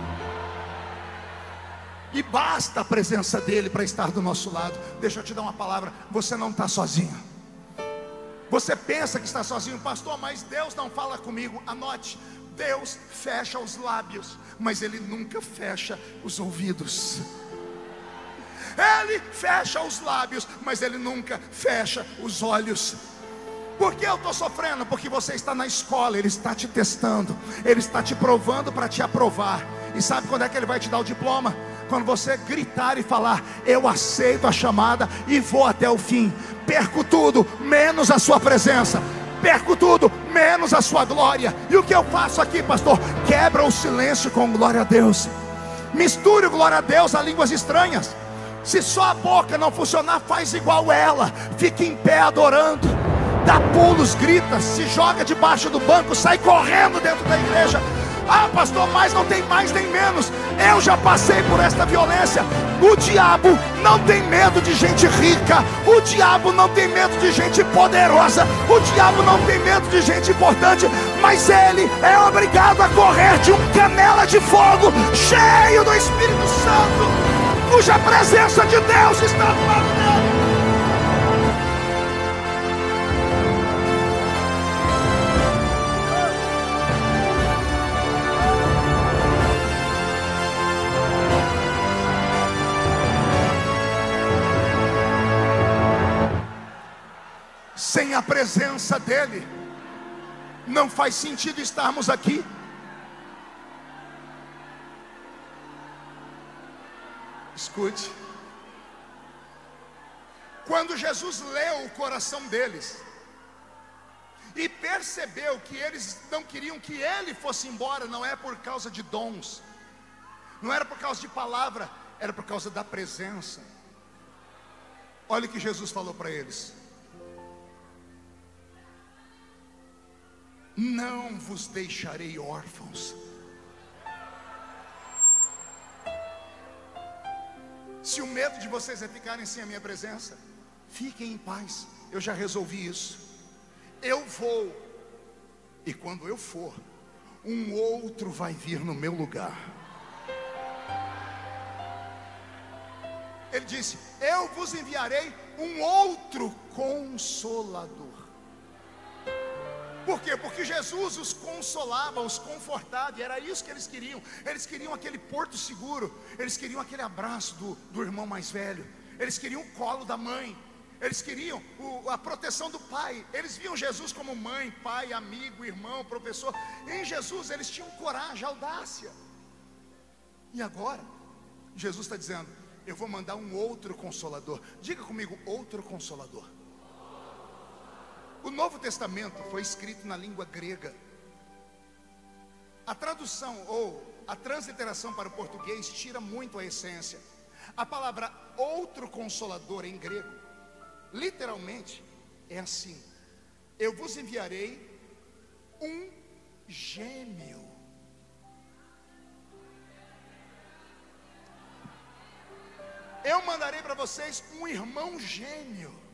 E basta a presença dele para estar do nosso lado. Deixa eu te dar uma palavra: você não está sozinho. Você pensa que está sozinho, pastor, mas Deus não fala comigo. Anote: Deus fecha os lábios, mas Ele nunca fecha os ouvidos. Ele fecha os lábios, mas Ele nunca fecha os olhos. Por que eu estou sofrendo? Porque você está na escola, Ele está te testando, Ele está te provando para te aprovar. E sabe quando é que Ele vai te dar o diploma? Quando você gritar e falar: eu aceito a chamada e vou até o fim. Perco tudo, menos a sua presença. Perco tudo, menos a sua glória. E o que eu faço aqui, pastor? Quebra o silêncio com glória a Deus. Misture o glória a Deus a línguas estranhas. Se só a boca não funcionar, faz igual ela. Fique em pé adorando, dá pulos, grita, se joga debaixo do banco, sai correndo dentro da igreja. Ah, pastor, mas não tem mais nem menos. Eu já passei por esta violência. O diabo não tem medo de gente rica. O diabo não tem medo de gente poderosa. O diabo não tem medo de gente importante. Mas ele é obrigado a correr de um canela de fogo, cheio do Espírito Santo, cuja presença de Deus está do lado dele. Sem a presença dele, não faz sentido estarmos aqui. Escute. Quando Jesus leu o coração deles e percebeu que eles não queriam que ele fosse embora, não é por causa de dons, não era por causa de palavra, era por causa da presença. Olha o que Jesus falou para eles: não vos deixarei órfãos. Se o medo de vocês é ficarem sem a minha presença, fiquem em paz, eu já resolvi isso. Eu vou, e quando eu for, um outro vai vir no meu lugar. Ele disse: eu vos enviarei um outro Consolador. Por quê? Porque Jesus os consolava, os confortava, e era isso que eles queriam. Eles queriam aquele porto seguro, eles queriam aquele abraço do irmão mais velho, eles queriam o colo da mãe, eles queriam a proteção do pai. Eles viam Jesus como mãe, pai, amigo, irmão, professor. Em Jesus eles tinham coragem, audácia. E agora Jesus está dizendo: eu vou mandar um outro Consolador. Diga comigo: outro Consolador. O Novo Testamento foi escrito na língua grega. A tradução ou a transliteração para o português tira muito a essência. A palavra outro Consolador em grego, literalmente, é assim: eu vos enviarei um gêmeo. Eu mandarei para vocês um irmão gêmeo.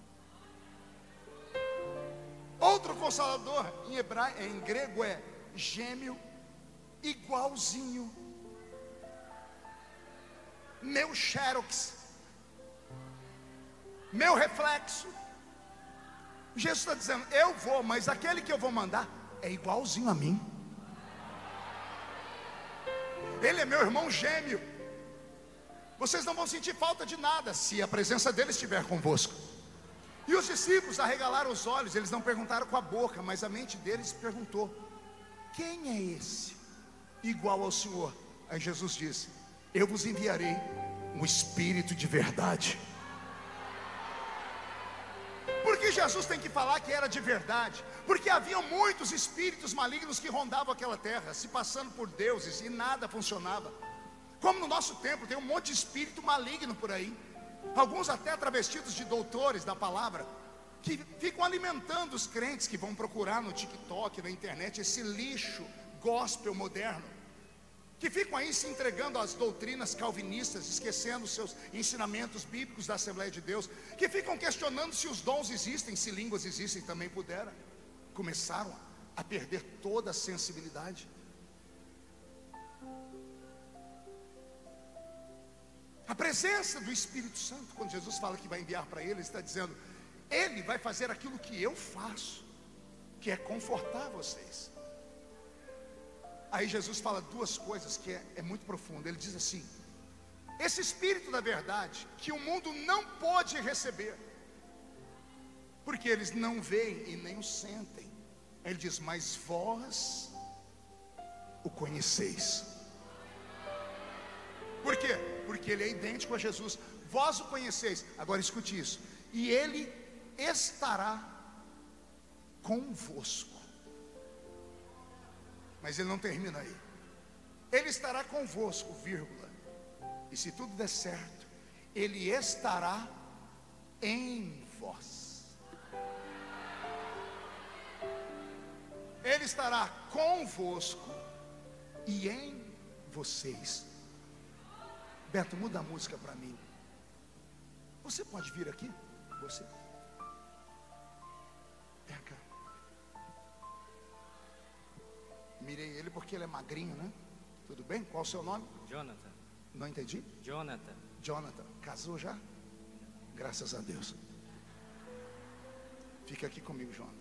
Outro Consolador em grego é gêmeo, igualzinho, meu xerox, meu reflexo. Jesus está dizendo: eu vou, mas aquele que eu vou mandar é igualzinho a mim. Ele é meu irmão gêmeo. Vocês não vão sentir falta de nada se a presença dele estiver convosco. E os discípulos arregalaram os olhos. Eles não perguntaram com a boca, mas a mente deles perguntou: quem é esse igual ao Senhor? Aí Jesus disse: eu vos enviarei um Espírito de verdade. Por que Jesus tem que falar que era de verdade? Porque havia muitos espíritos malignos que rondavam aquela terra, se passando por deuses, e nada funcionava. Como no nosso tempo tem um monte de espírito maligno por aí, alguns até travestidos de doutores da palavra, que ficam alimentando os crentes que vão procurar no TikTok, na internet, esse lixo gospel moderno, que ficam aí se entregando às doutrinas calvinistas, esquecendo os seus ensinamentos bíblicos da Assembleia de Deus, que ficam questionando se os dons existem, se línguas existem, também puderam. Começaram a perder toda a sensibilidade. A presença do Espírito Santo, quando Jesus fala que vai enviar para ele, ele está dizendo: ele vai fazer aquilo que eu faço, que é confortar vocês. Aí Jesus fala duas coisas que é muito profundo. Ele diz assim: esse Espírito da verdade, que o mundo não pode receber, porque eles não veem e nem o sentem. Ele diz: mas vós o conheceis. Por quê? Porque ele é idêntico a Jesus. Vós o conheceis. Agora escute isso: e ele estará convosco. Mas ele não termina aí. Ele estará convosco, vírgula. E se tudo der certo, ele estará em vós. Ele estará convosco e em vocês. Beto, muda a música para mim. Você pode vir aqui? Você. Vem cá. Mirei ele porque ele é magrinho, né? Tudo bem? Qual o seu nome? Jonathan. Não entendi? Jonathan. Jonathan. Casou já? Graças a Deus. Fica aqui comigo, Jonathan.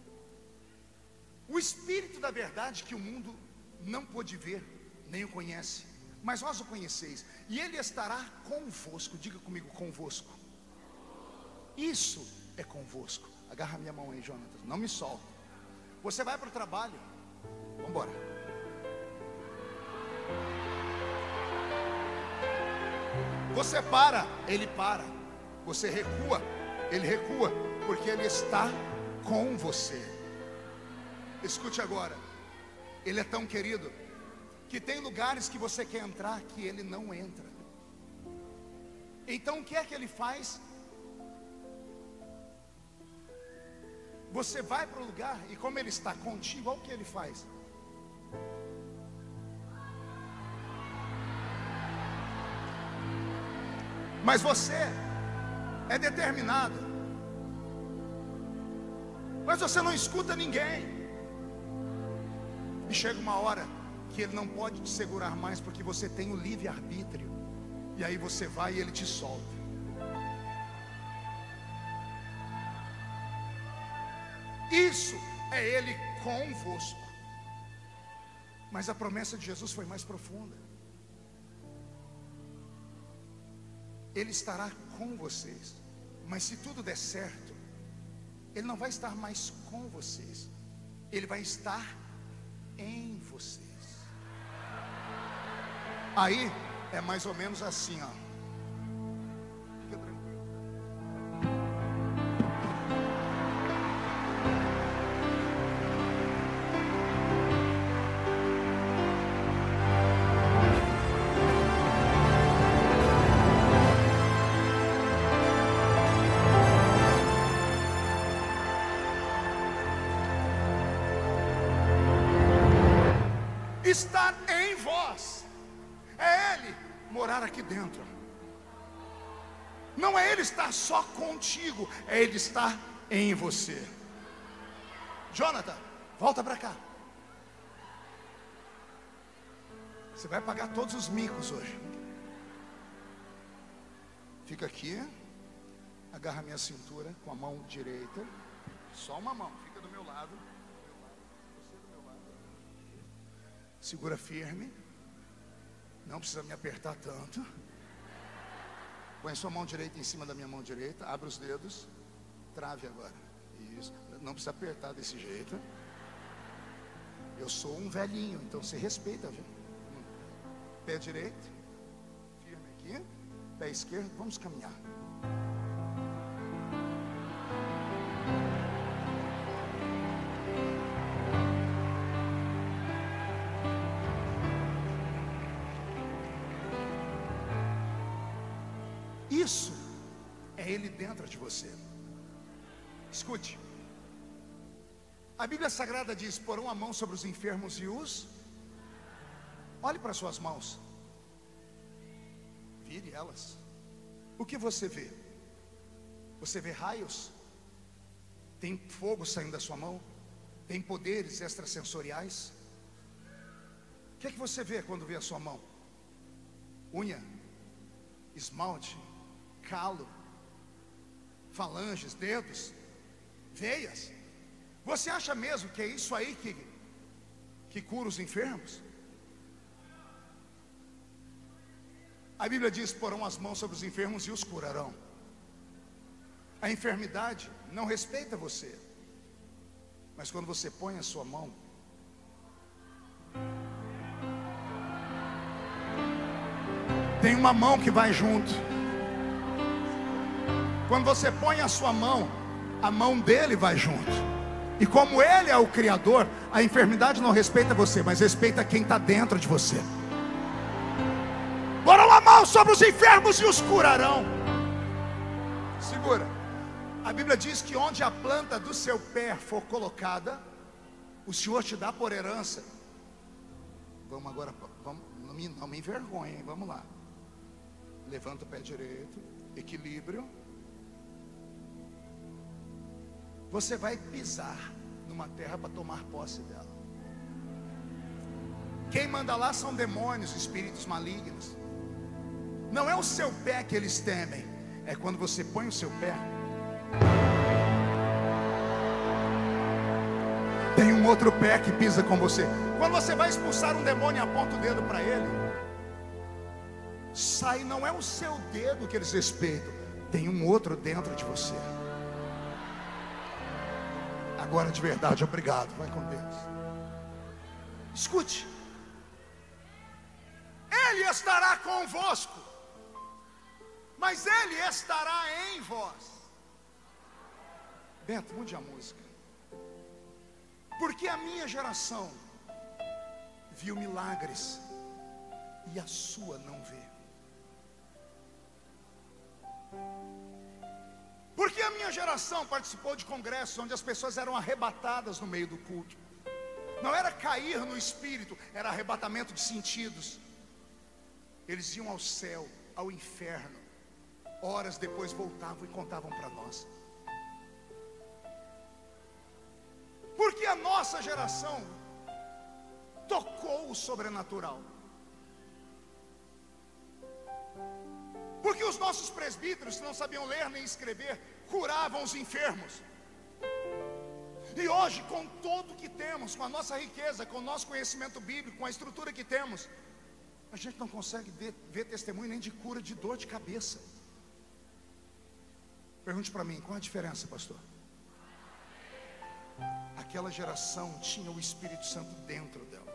O Espírito da verdade que o mundo não pôde ver, nem o conhece, mas vós o conheceis, e ele estará convosco. Diga comigo: convosco. Isso é convosco. Agarra minha mão aí, Jonathan, não me solta. Você vai para o trabalho. Vamos embora. Você para, ele para. Você recua, ele recua, porque ele está com você. Escute agora: ele é tão querido que tem lugares que você quer entrar que ele não entra. Então o que é que ele faz? Você vai para o lugar, e como ele está contigo, olha o que ele faz. Mas você é determinado, mas você não escuta ninguém. E chega uma hora que ele não pode te segurar mais, porque você tem o livre-arbítrio. E aí você vai e ele te solta. Isso é ele convosco. Mas a promessa de Jesus foi mais profunda. Ele estará com vocês. Mas se tudo der certo, ele não vai estar mais com vocês, ele vai estar em vocês. Aí é mais ou menos assim, ó. Fica tranquilo. Estar em vós é ele morar aqui dentro. Não é ele estar só contigo, é ele estar em você. Jonathan, volta para cá. Você vai pagar todos os micos hoje. Fica aqui. Agarra minha cintura com a mão direita. Só uma mão, fica do meu lado. Você do meu lado. Segura firme. Não precisa me apertar tanto. Põe a sua mão direita em cima da minha mão direita. Abre os dedos. Trave agora. Isso. Não precisa apertar desse jeito. Eu sou um velhinho, então você respeita, viu? Pé direito. Firme aqui. Pé esquerdo. Vamos caminhar. Isso é Ele dentro de você. Escute. A Bíblia Sagrada diz: porão a mão sobre os enfermos e os... Olhe para suas mãos. Vire elas. O que você vê? Você vê raios? Tem fogo saindo da sua mão? Tem poderes extrasensoriais? O que é que você vê quando vê a sua mão? Unha, esmalte, calo, falanges, dedos, veias. Você acha mesmo que é isso aí que cura os enfermos? A Bíblia diz: porão as mãos sobre os enfermos e os curarão. A enfermidade não respeita você, mas quando você põe a sua mão, tem uma mão que vai junto. Quando você põe a sua mão, a mão dele vai junto. E como ele é o Criador, a enfermidade não respeita você, mas respeita quem está dentro de você. Porão a mão sobre os enfermos e os curarão. Segura. A Bíblia diz que onde a planta do seu pé for colocada, o Senhor te dá por herança. Vamos agora, vamos, não me envergonhe, vamos lá. Levanta o pé direito, equilíbrio. Você vai pisar numa terra para tomar posse dela. Quem manda lá são demônios, espíritos malignos. Não é o seu pé que eles temem, é quando você põe o seu pé. Tem um outro pé que pisa com você. Quando você vai expulsar um demônio e aponta o dedo para ele, sai, não é o seu dedo que eles respeitam, tem um outro dentro de você. Agora de verdade, obrigado, vai com Deus. Escute. Ele estará convosco, mas Ele estará em vós. Beto, mude a música. Porque a minha geração viu milagres e a sua não vê. Porque a minha geração participou de congressos onde as pessoas eram arrebatadas no meio do culto. Não era cair no espírito, era arrebatamento de sentidos. Eles iam ao céu, ao inferno. Horas depois voltavam e contavam para nós. Porque a nossa geração tocou o sobrenatural. Porque os nossos presbíteros, que não sabiam ler nem escrever, curavam os enfermos. E hoje, com tudo que temos, com a nossa riqueza, com o nosso conhecimento bíblico, com a estrutura que temos, a gente não consegue ver testemunho nem de cura de dor de cabeça. Pergunte para mim, qual a diferença, pastor? Aquela geração tinha o Espírito Santo dentro dela.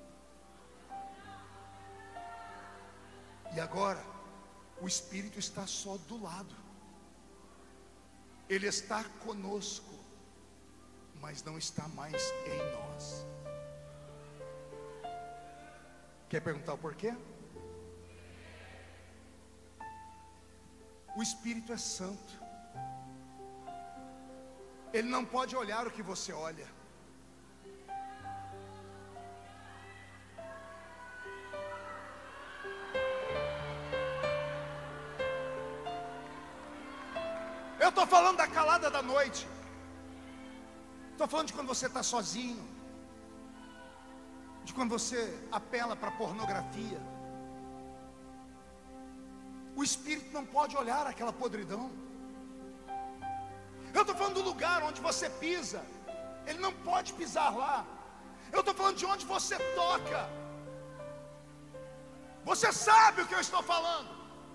E agora, o Espírito está só do lado. Ele está conosco, mas não está mais em nós. Quer perguntar o porquê? O Espírito é santo. Ele não pode olhar o que você olha. Eu estou falando da calada da noite. Estou falando de quando você está sozinho, de quando você apela para a pornografia. O Espírito não pode olhar aquela podridão. Eu estou falando do lugar onde você pisa. Ele não pode pisar lá. Eu estou falando de onde você toca. Você sabe o que eu estou falando.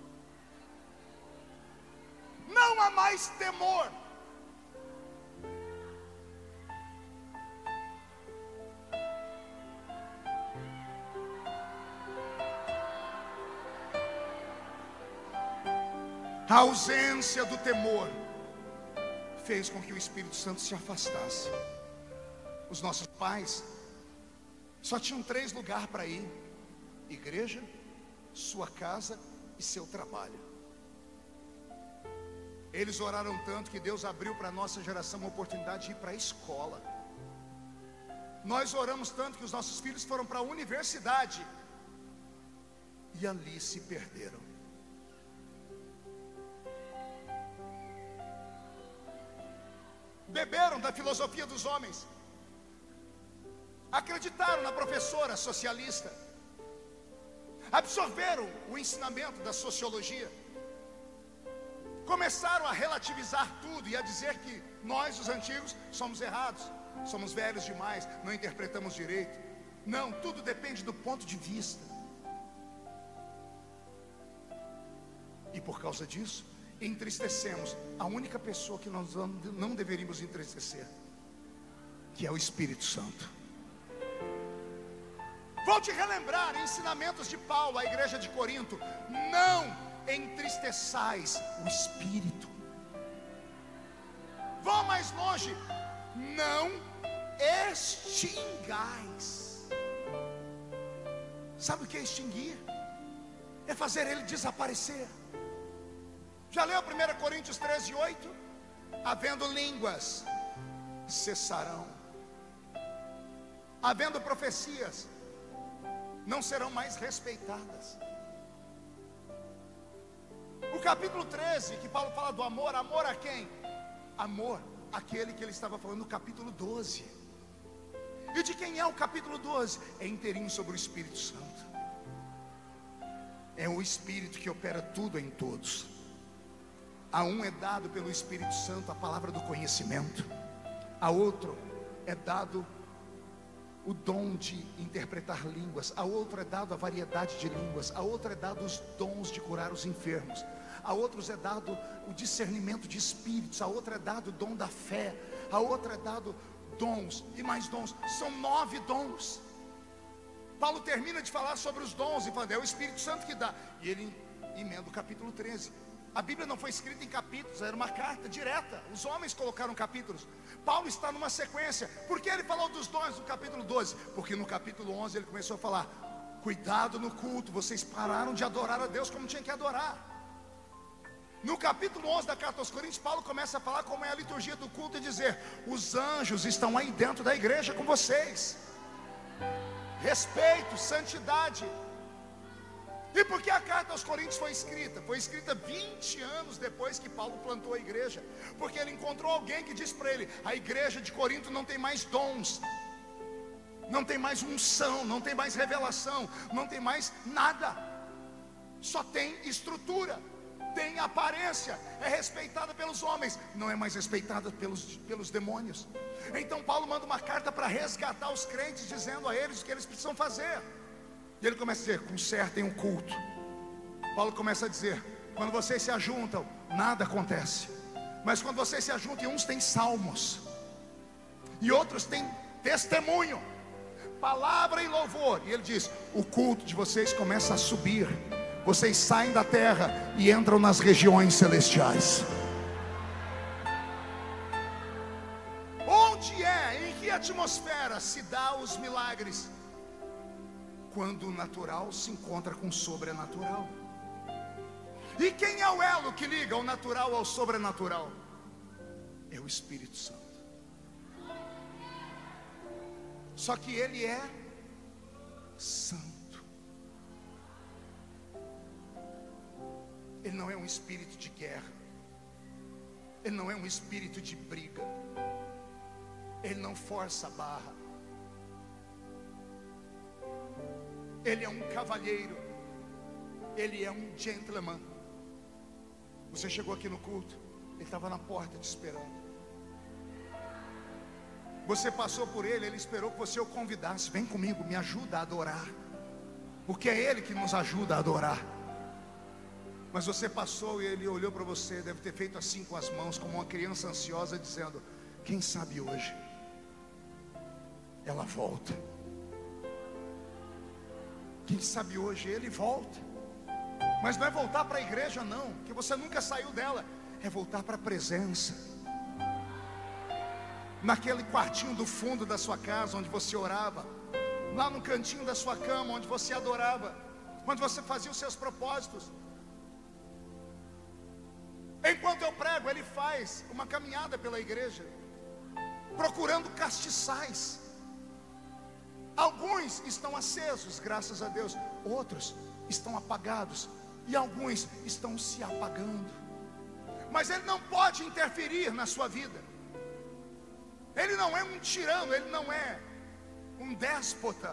Não há mais temor. A ausência do temor fez com que o Espírito Santo se afastasse. Os nossos pais só tinham 3 lugares para ir: igreja, sua casa e seu trabalho. Eles oraram tanto que Deus abriu para a nossa geração uma oportunidade de ir para a escola. Nós oramos tanto que os nossos filhos foram para a universidade e ali se perderam. Beberam da filosofia dos homens, acreditaram na professora socialista, absorveram o ensinamento da sociologia, começaram a relativizar tudo e a dizer que nós, os antigos, somos errados, somos velhos demais, não interpretamos direito. Não, tudo depende do ponto de vista. E por causa disso, entristecemos a única pessoa que nós não deveríamos entristecer, que é o Espírito Santo. Vou te relembrar ensinamentos de Paulo à igreja de Corinto: não entristeçais o Espírito. Vou mais longe: não extingais. Sabe o que é extinguir? É fazer ele desaparecer. Já leu 1 Coríntios 13:8? Havendo línguas, cessarão. Havendo profecias, não serão mais respeitadas. O capítulo 13, que Paulo fala do amor, amor a quem? Amor àquele que ele estava falando no capítulo 12. E de quem é o capítulo 12? É inteirinho sobre o Espírito Santo. É o Espírito que opera tudo em todos. A um é dado pelo Espírito Santo a palavra do conhecimento, a outro é dado o dom de interpretar línguas, a outro é dado a variedade de línguas, a outro é dado os dons de curar os enfermos, a outros é dado o discernimento de espíritos, a outra é dado o dom da fé, a outra é dado dons e mais dons. São 9 dons. Paulo termina de falar sobre os dons e fala: é o Espírito Santo que dá. E ele emenda o capítulo 13. A Bíblia não foi escrita em capítulos, era uma carta direta. Os homens colocaram capítulos. Paulo está numa sequência. Por que ele falou dos dons no capítulo 12? Porque no capítulo 11 ele começou a falar: cuidado no culto, vocês pararam de adorar a Deus como tinha que adorar. No capítulo 11 da carta aos Coríntios, Paulo começa a falar como é a liturgia do culto e dizer: os anjos estão aí dentro da igreja com vocês. Respeito, santidade. E por que a carta aos Coríntios foi escrita? Foi escrita 20 anos depois que Paulo plantou a igreja. Porque ele encontrou alguém que disse para ele: a igreja de Corinto não tem mais dons, não tem mais unção, não tem mais revelação, não tem mais nada. Só tem estrutura, tem aparência, é respeitada pelos homens, não é mais respeitada pelos demônios. Então Paulo manda uma carta para resgatar os crentes, dizendo a eles o que eles precisam fazer. E ele começa a dizer: consertem o culto. Paulo começa a dizer: quando vocês se ajuntam, nada acontece. Mas quando vocês se ajuntam, uns têm salmos e outros têm testemunho, palavra e louvor. E ele diz: o culto de vocês começa a subir. Vocês saem da terra e entram nas regiões celestiais. Onde é, em que atmosfera se dá os milagres? Quando o natural se encontra com o sobrenatural. E quem é o elo que liga o natural ao sobrenatural? É o Espírito Santo. Só que ele é santo. Ele não é um espírito de guerra. Ele não é um espírito de briga. Ele não força a barra. Ele é um cavalheiro. Ele é um gentleman. Você chegou aqui no culto, ele estava na porta te esperando. Você passou por ele, ele esperou que você o convidasse. Vem comigo, me ajuda a adorar. Porque é ele que nos ajuda a adorar. Mas você passou e ele olhou para você, deve ter feito assim com as mãos, como uma criança ansiosa, dizendo: quem sabe hoje ela volta. Quem sabe hoje ele volta. Mas não é voltar para a igreja não, que você nunca saiu dela. É voltar para a presença. Naquele quartinho do fundo da sua casa, onde você orava. Lá no cantinho da sua cama, onde você adorava, onde você fazia os seus propósitos. Enquanto eu prego, ele faz uma caminhada pela igreja, procurando castiçais. Alguns estão acesos, graças a Deus. Outros estão apagados. E alguns estão se apagando. Mas ele não pode interferir na sua vida. Ele não é um tirano, ele não é um déspota.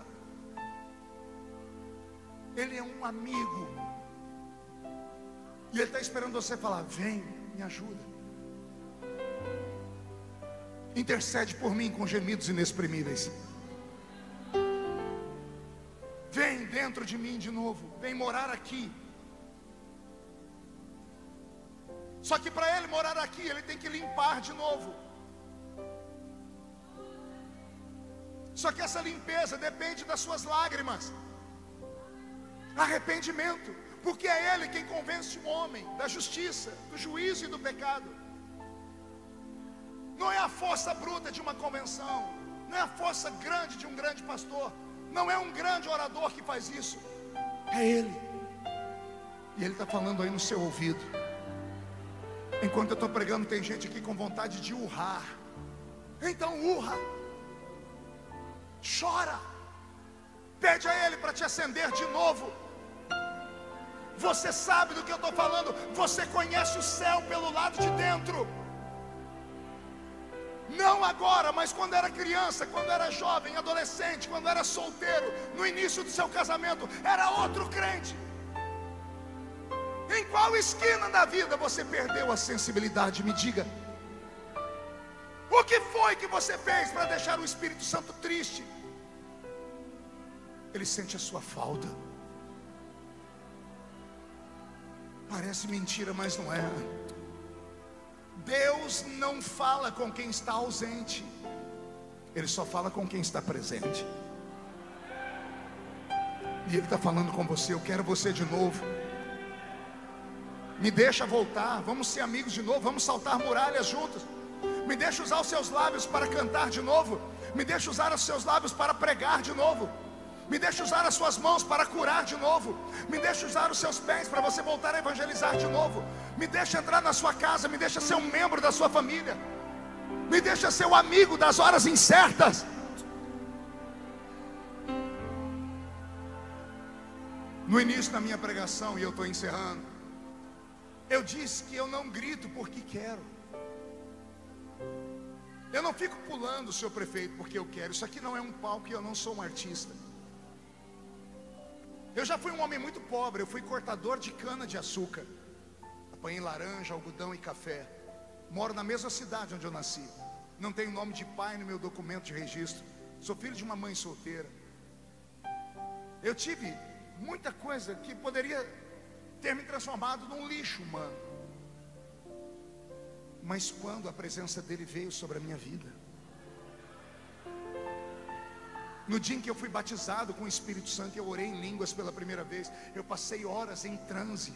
Ele é um amigo. E ele está esperando você falar: vem, me ajuda. Intercede por mim com gemidos inexprimíveis. Vem dentro de mim de novo. Vem morar aqui. Só que para ele morar aqui, ele tem que limpar de novo. Só que essa limpeza depende das suas lágrimas. Arrependimento. Porque é ele quem convence o homem da justiça, do juízo e do pecado. Não é a força bruta de uma convenção. Não é a força grande de um grande pastor. Não é um grande orador que faz isso. É ele. E ele está falando aí no seu ouvido. Enquanto eu estou pregando, tem gente aqui com vontade de urrar. Então urra. Chora. Pede a ele para te acender de novo. Você sabe do que eu estou falando. Você conhece o céu pelo lado de dentro. Não agora, mas quando era criança, quando era jovem, adolescente, quando era solteiro, no início do seu casamento, era outro crente. Em qual esquina da vida você perdeu a sensibilidade? Me diga. O que foi que você fez para deixar o Espírito Santo triste? Ele sente a sua falta. Parece mentira, mas não é. Deus não fala com quem está ausente. Ele só fala com quem está presente. E Ele está falando com você: eu quero você de novo. Me deixa voltar, vamos ser amigos de novo, vamos saltar muralhas juntos. Me deixa usar os seus lábios para cantar de novo. Me deixa usar os seus lábios para pregar de novo. Me deixa usar as suas mãos para curar de novo. Me deixa usar os seus pés para você voltar a evangelizar de novo. Me deixa entrar na sua casa, me deixa ser um membro da sua família. Me deixa ser o amigo das horas incertas. No início da minha pregação, e eu estou encerrando, eu disse que eu não grito porque quero. Eu não fico pulando, senhor prefeito, porque eu quero. Isso aqui não é um palco e eu não sou um artista. Eu já fui um homem muito pobre. Eu fui cortador de cana de açúcar. Apanhei laranja, algodão e café. Moro na mesma cidade onde eu nasci. Não tenho nome de pai no meu documento de registro. Sou filho de uma mãe solteira. Eu tive muita coisa que poderia ter me transformado num lixo humano. Mas quando a presença dele veio sobre a minha vida, no dia em que eu fui batizado com o Espírito Santo, eu orei em línguas pela primeira vez. Eu passei horas em transe.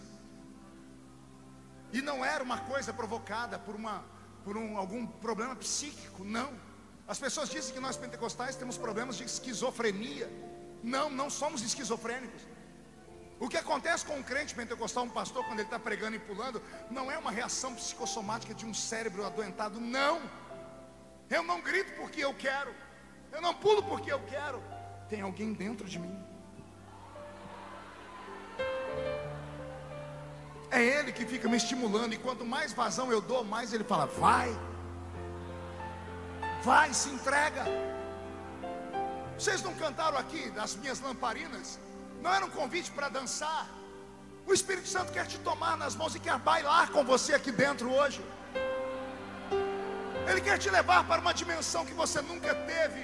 E não era uma coisa provocada por algum problema psíquico, não. As pessoas dizem que nós pentecostais temos problemas de esquizofrenia. Não, não somos esquizofrênicos. O que acontece com um crente pentecostal, um pastor, quando ele está pregando e pulando, não é uma reação psicossomática de um cérebro adoentado, não. Eu não grito porque eu quero. Eu não pulo porque eu quero. Tem alguém dentro de mim. É Ele que fica me estimulando. E quanto mais vazão eu dou, mais Ele fala: vai, vai, se entrega. Vocês não cantaram aqui das minhas lamparinas? Não era um convite para dançar? O Espírito Santo quer te tomar nas mãos e quer bailar com você aqui dentro hoje. Ele quer te levar para uma dimensão que você nunca teve.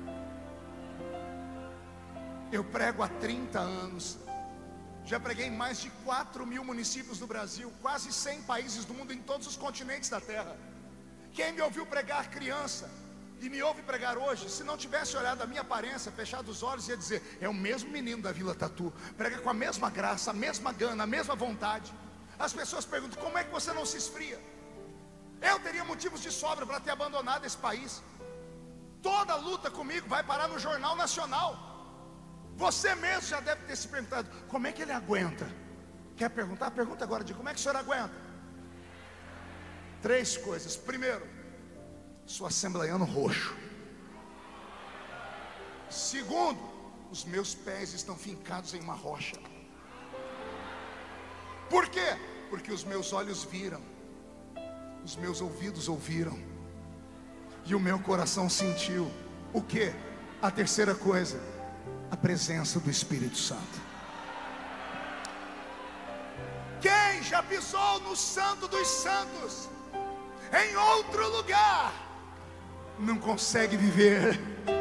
Eu prego há 30 anos. Já preguei em mais de 4.000 municípios do Brasil, quase 100 países do mundo, em todos os continentes da terra. Quem me ouviu pregar criança e me ouve pregar hoje, se não tivesse olhado a minha aparência, fechado os olhos, ia dizer: é o mesmo menino da Vila Tatu, prega com a mesma graça, a mesma gana, a mesma vontade. As pessoas perguntam: como é que você não se esfria? Eu teria motivos de sobra para ter abandonado esse país. Toda luta comigo vai parar no Jornal Nacional. Você mesmo já deve ter se perguntado: como é que ele aguenta? Quer perguntar? Pergunta agora, de como é que o senhor aguenta? 3 coisas. Primeiro, sou assembleiano roxo. Segundo, os meus pés estão fincados em uma rocha. Por quê? Porque os meus olhos viram, os meus ouvidos ouviram, e o meu coração sentiu. O quê? A terceira coisa, a presença do Espírito Santo. Quem já pisou no Santo dos Santos, em outro lugar, não consegue viver.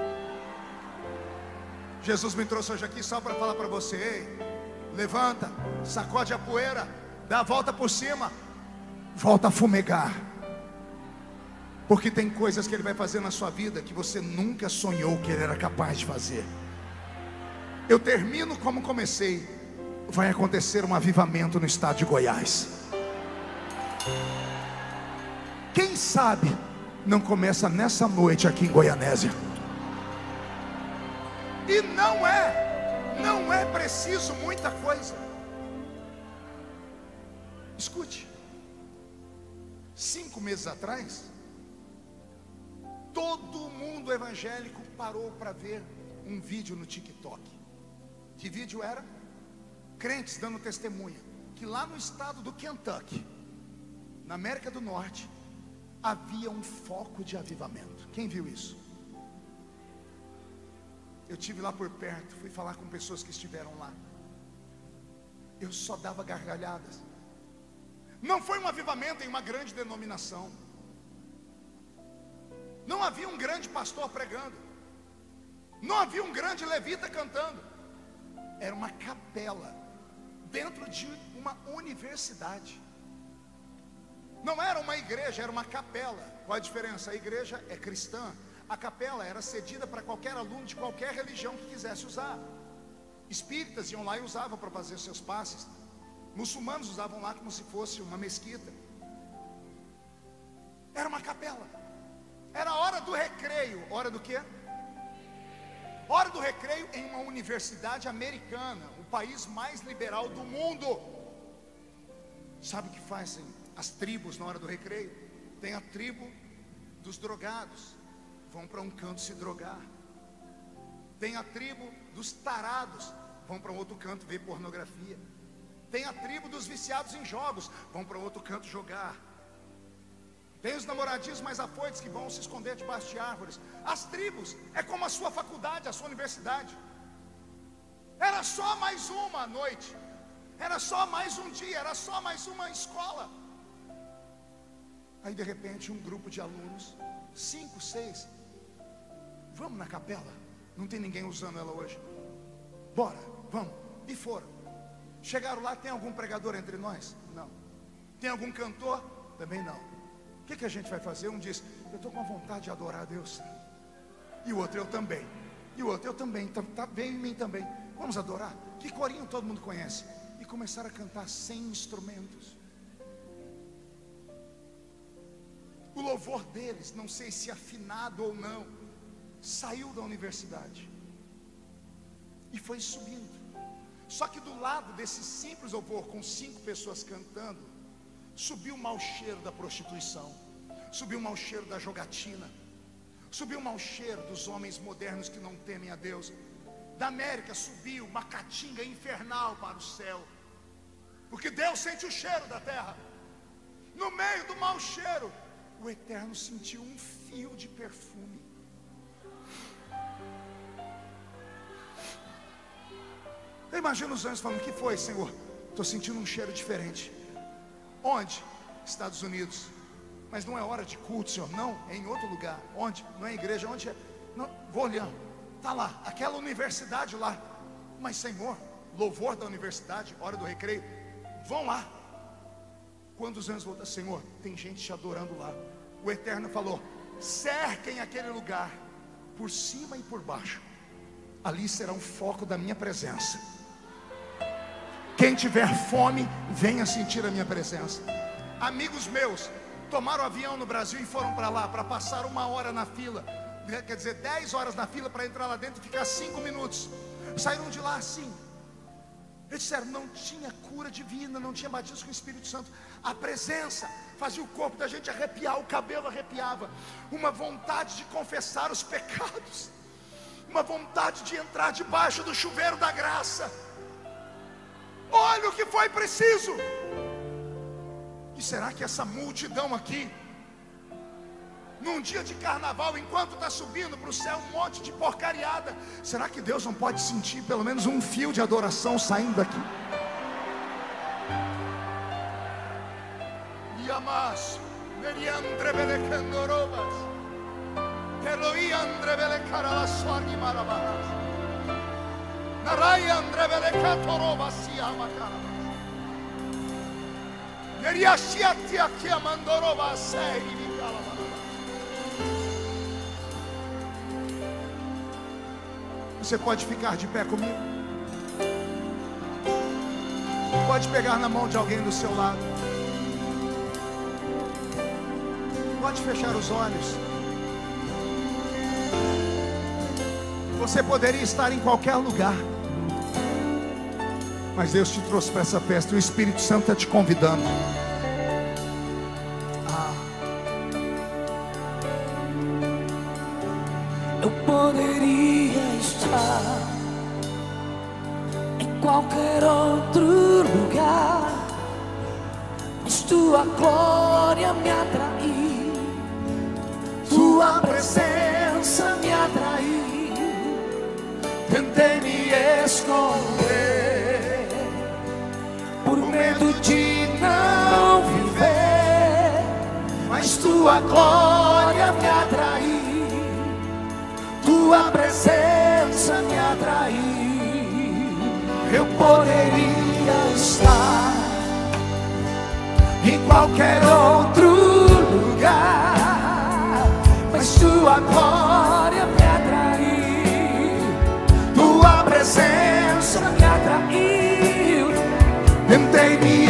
Jesus me trouxe hoje aqui só para falar para você: ei, levanta, sacode a poeira, dá a volta por cima, volta a fumegar. Porque tem coisas que Ele vai fazer na sua vida que você nunca sonhou que Ele era capaz de fazer. Eu termino como comecei. Vai acontecer um avivamento no estado de Goiás. Quem sabe não começa nessa noite aqui em Goianésia. E não é preciso muita coisa. Escute, 5 meses atrás, todo mundo evangélico parou para ver um vídeo no TikTok. Que vídeo era? Crentes dando testemunha que lá no estado do Kentucky, na América do Norte, havia um foco de avivamento. Quem viu isso? Eu estive lá por perto, fui falar com pessoas que estiveram lá. Eu só dava gargalhadas. Não foi um avivamento em uma grande denominação. Não havia um grande pastor pregando. Não havia um grande levita cantando. Era uma capela dentro de uma universidade. Não era uma igreja, era uma capela. Qual a diferença? A igreja é cristã. A capela era cedida para qualquer aluno de qualquer religião que quisesse usar. Espíritas iam lá e usavam para fazer seus passes. Muçulmanos usavam lá como se fosse uma mesquita. Era uma capela. Era a hora do recreio. Hora do quê? Hora do recreio em uma universidade americana, o país mais liberal do mundo. Sabe o que fazem as tribos na hora do recreio? Tem a tribo dos drogados, vão para um canto se drogar. Tem a tribo dos tarados, vão para um outro canto ver pornografia. Tem a tribo dos viciados em jogos, vão para outro canto jogar. Tem os namoradinhos mais afoitos que vão se esconder debaixo de árvores. As tribos é como a sua faculdade, a sua universidade. Era só mais uma noite, era só mais um dia, era só mais uma escola. Aí de repente um grupo de alunos, 5, 6, vamos na capela, não tem ninguém usando ela hoje, bora, vamos. E foram. Chegaram lá, tem algum pregador entre nós? Não. Tem algum cantor? Também não. O que a gente vai fazer? Um diz: eu estou com vontade de adorar a Deus. E o outro: eu também. E o outro: eu também, veio em mim também. Vamos adorar? Que corinho todo mundo conhece. E começaram a cantar sem instrumentos. O louvor deles, não sei se afinado ou não, saiu da universidade e foi subindo. Só que do lado desse simples louvor, com 5 pessoas cantando, subiu o mau cheiro da prostituição, subiu o mau cheiro da jogatina, subiu o mau cheiro dos homens modernos que não temem a Deus. Da América subiu uma caatinga infernal para o céu, porque Deus sente o cheiro da terra. No meio do mau cheiro, o Eterno sentiu um fio de perfume. Eu imagino os anjos falando: o que foi, Senhor? Estou sentindo um cheiro diferente. Onde? Estados Unidos. Mas não é hora de culto, Senhor. Não, é em outro lugar. Onde? Não é igreja, onde é? Não, vou olhando. Está lá, aquela universidade lá. Mas Senhor, louvor da universidade, hora do recreio. Vão lá. Quando os anjos voltaram, Senhor, tem gente te adorando lá. O Eterno falou: cerquem aquele lugar, por cima e por baixo. Ali será um foco da minha presença. Quem tiver fome, venha sentir a minha presença. Amigos meus tomaram avião no Brasil e foram para lá, para passar 1 hora na fila. Quer dizer, 10 horas na fila para entrar lá dentro e ficar 5 minutos. Saíram de lá assim. Eles disseram: não tinha cura divina, não tinha batismo com o Espírito Santo. A presença fazia o corpo da gente arrepiar, o cabelo arrepiava. Uma vontade de confessar os pecados, uma vontade de entrar debaixo do chuveiro da graça. Olha o que foi preciso. E será que essa multidão aqui, num dia de carnaval, enquanto está subindo para o céu um monte de porcariada, será que Deus não pode sentir pelo menos um fio de adoração saindo daqui? Yamas, Meriandre Belecandorobas, Eloiandre Belecaralasorgi Marabas, Narayandre Belecatorobas, Siamacarabas, Neriashiati Akiamandorobas, Sei. Você pode ficar de pé comigo? Pode pegar na mão de alguém do seu lado. Pode fechar os olhos. Você poderia estar em qualquer lugar, mas Deus te trouxe para essa festa e o Espírito Santo está te convidando. Eu poderia estar em qualquer outro lugar, mas tua glória me atraiu, tua presença me atraiu. Tentei me esconder por medo de não viver, mas tua glória me atraiu, tua presença me atraiu. Eu poderia estar em qualquer outro lugar, mas tua glória me atraiu, tua presença me atraiu. Tentei me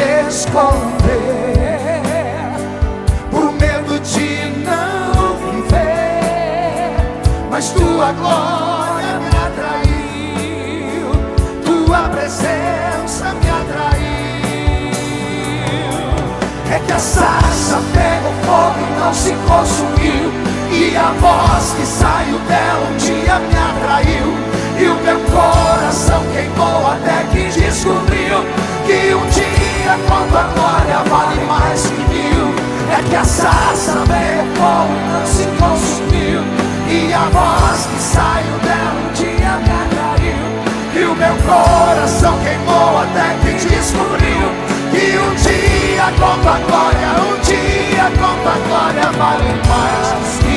esconder por medo de não viver, mas tua glória me atraiu, tua presença me atraiu. É que a sarça pegou fogo e não se consumiu, e a voz que saiu dela um dia me atraiu, e o meu coração queimou até que descobriu que um dia com tua glória vale mais que 1000. É que a sarça pegou fogo e não se consumiu, e a voz que saiu dela um dia me atraiu, e o meu coração queimou até que descobriu que um dia com tua glória, um dia com tua glória vale mais que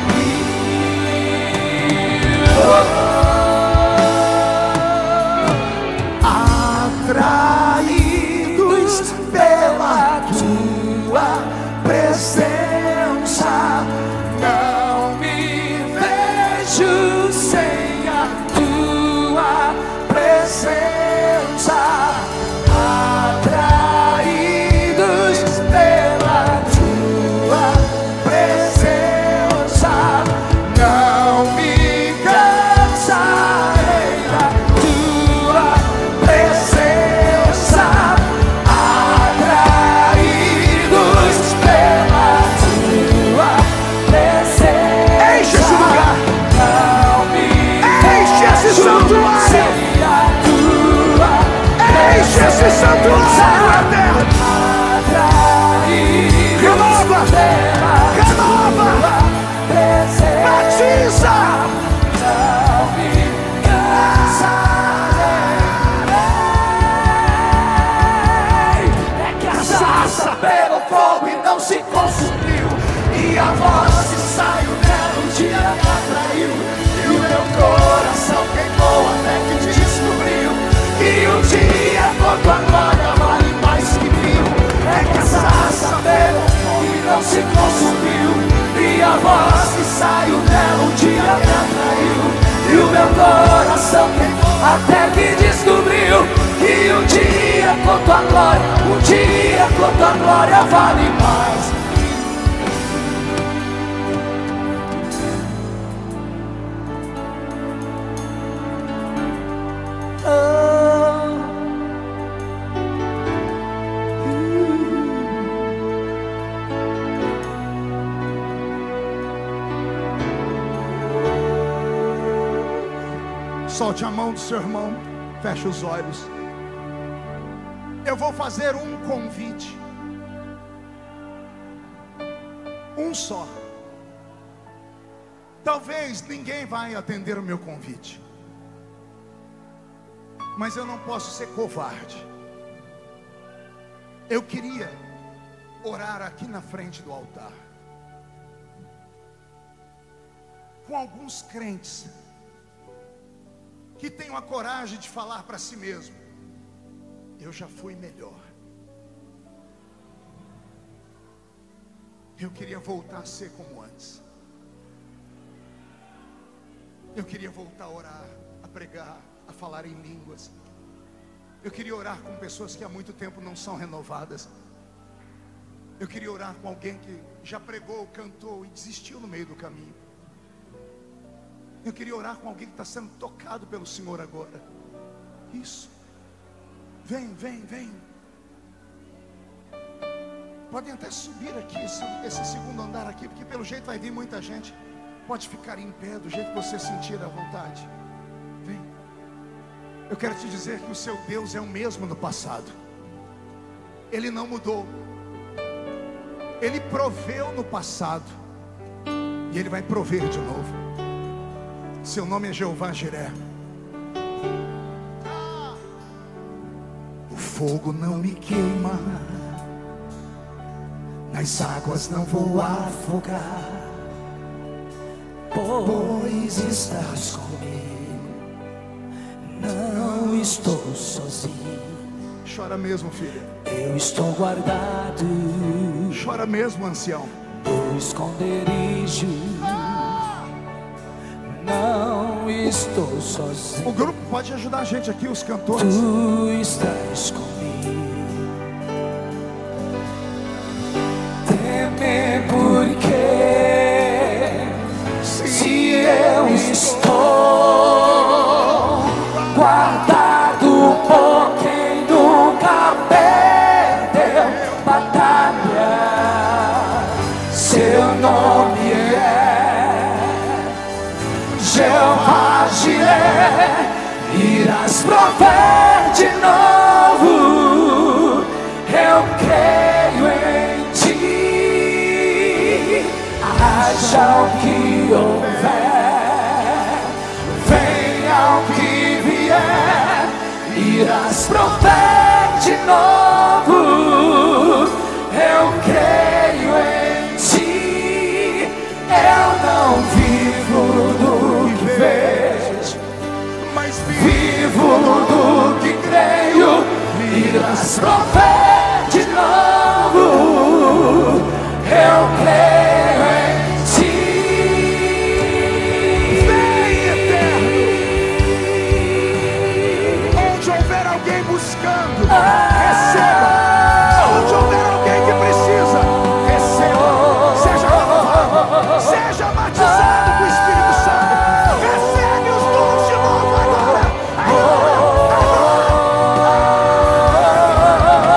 1000. Atraídos pela tua presença, não me vejo sem a tua presença. Atraídos pela tua presença, não me cansarei da tua presença. Atraídos pela tua presença, enche esse lugar. E a voz que saiu dela um dia me atraiu, e o meu coração queimou até que descobriu que um dia com tua glória vale mais que mil. É que essa raça pegou fogo e não se consumiu, e a voz que saiu dela um dia me atraiu, e o meu coração queimou até que descobriu que um dia com tua glória, um dia com tua glória vale mais. Solte a mão do seu irmão, feche os olhos. Eu vou fazer um convite, um só. Talvez ninguém vai atender o meu convite, mas eu não posso ser covarde. Eu queria orar aqui na frente do altar com alguns crentes que tenham a coragem de falar para si mesmo: eu já fui melhor. Eu queria voltar a ser como antes. Eu queria voltar a orar, a pregar, a falar em línguas. Eu queria orar com pessoas que há muito tempo não são renovadas. Eu queria orar com alguém que já pregou, cantou e desistiu no meio do caminho. Eu queria orar com alguém que está sendo tocado pelo Senhor agora. Isso. Vem, vem, vem. Podem até subir aqui, esse segundo andar aqui, porque pelo jeito vai vir muita gente. Pode ficar em pé do jeito que você sentir à vontade. Vem. Eu quero te dizer que o seu Deus é o mesmo no passado. Ele não mudou. Ele proveu no passado, e Ele vai prover de novo. Seu nome é Jeová Jiré. O fogo não me queima, nas águas não vou afogar, pois estás comigo, não estou sozinho. Chora mesmo, filha. Eu estou guardado. Chora mesmo, ancião. No esconderijo, não estou sozinho. O grupo pode ajudar a gente aqui, os cantores. Tu estás comigo. Temer porque se eu estou guardado por quem nunca perdeu batalha, seu nome é Jeová Jiré. Irás prover de novo, eu creio em ti. Haja o que houver, venha o que vier, irás prover de novo, eu creio em ti. Eu não vivo do que vejo, Mas vivo do que creio. Irás prover de novo, eu creio em ti. Vem, eterno. Onde houver alguém buscando, receba. Onde houver alguém que precisa, receba. Seja renovado, seja batizado com o Espírito Santo. Recebe os dons de novo agora. Agora, agora.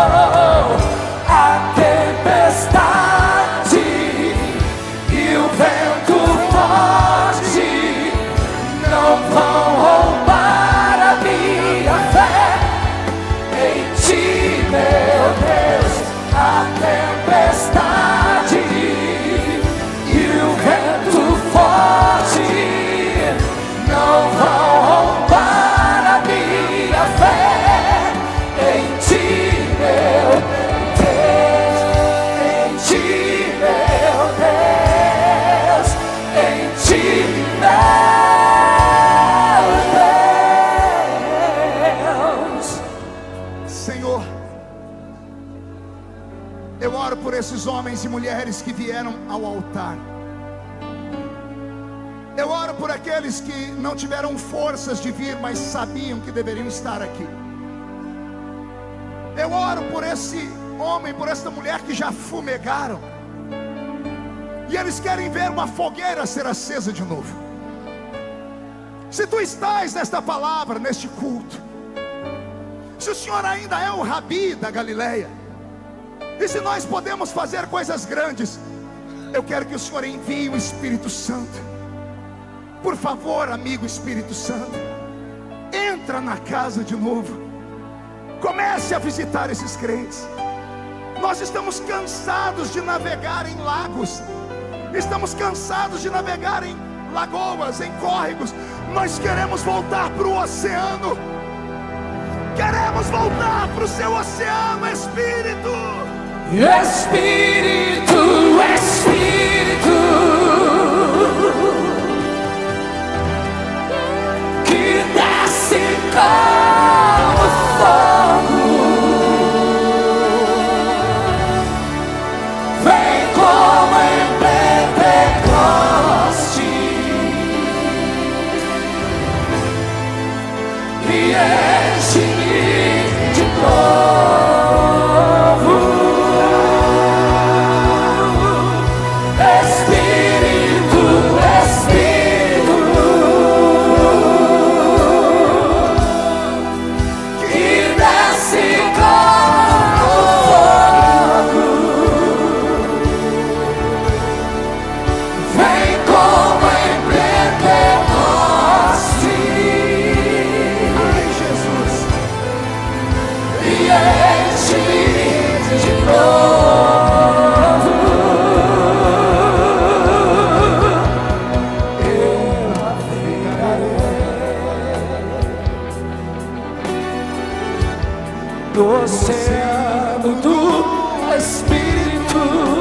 homens e mulheres que vieram ao altar. Eu oro por aqueles que não tiveram forças de vir, mas sabiam que deveriam estar aqui. Eu oro por esse homem, por esta mulher que já fumegaram, e eles querem ver uma fogueira ser acesa de novo. Se tu estás nesta palavra, neste culto, se o Senhor ainda é o Rabi da Galileia, e se nós podemos fazer coisas grandes, eu quero que o Senhor envie o Espírito Santo. Por favor, amigo Espírito Santo, entra na casa de novo. Comece a visitar esses crentes. Nós estamos cansados de navegar em lagos, estamos cansados de navegar em lagoas, em córregos. Nós queremos voltar para o oceano. Queremos voltar para o seu oceano, Espírito. Espírito, Espírito, que desce como fogo, vem como em Pentecoste e enche-me de novo. Espírito, Espírito, que desce como fogo, vem como em Pentecoste. Ai, Jesus. E enche-me de novo. Eu navegarei no oceano do Espírito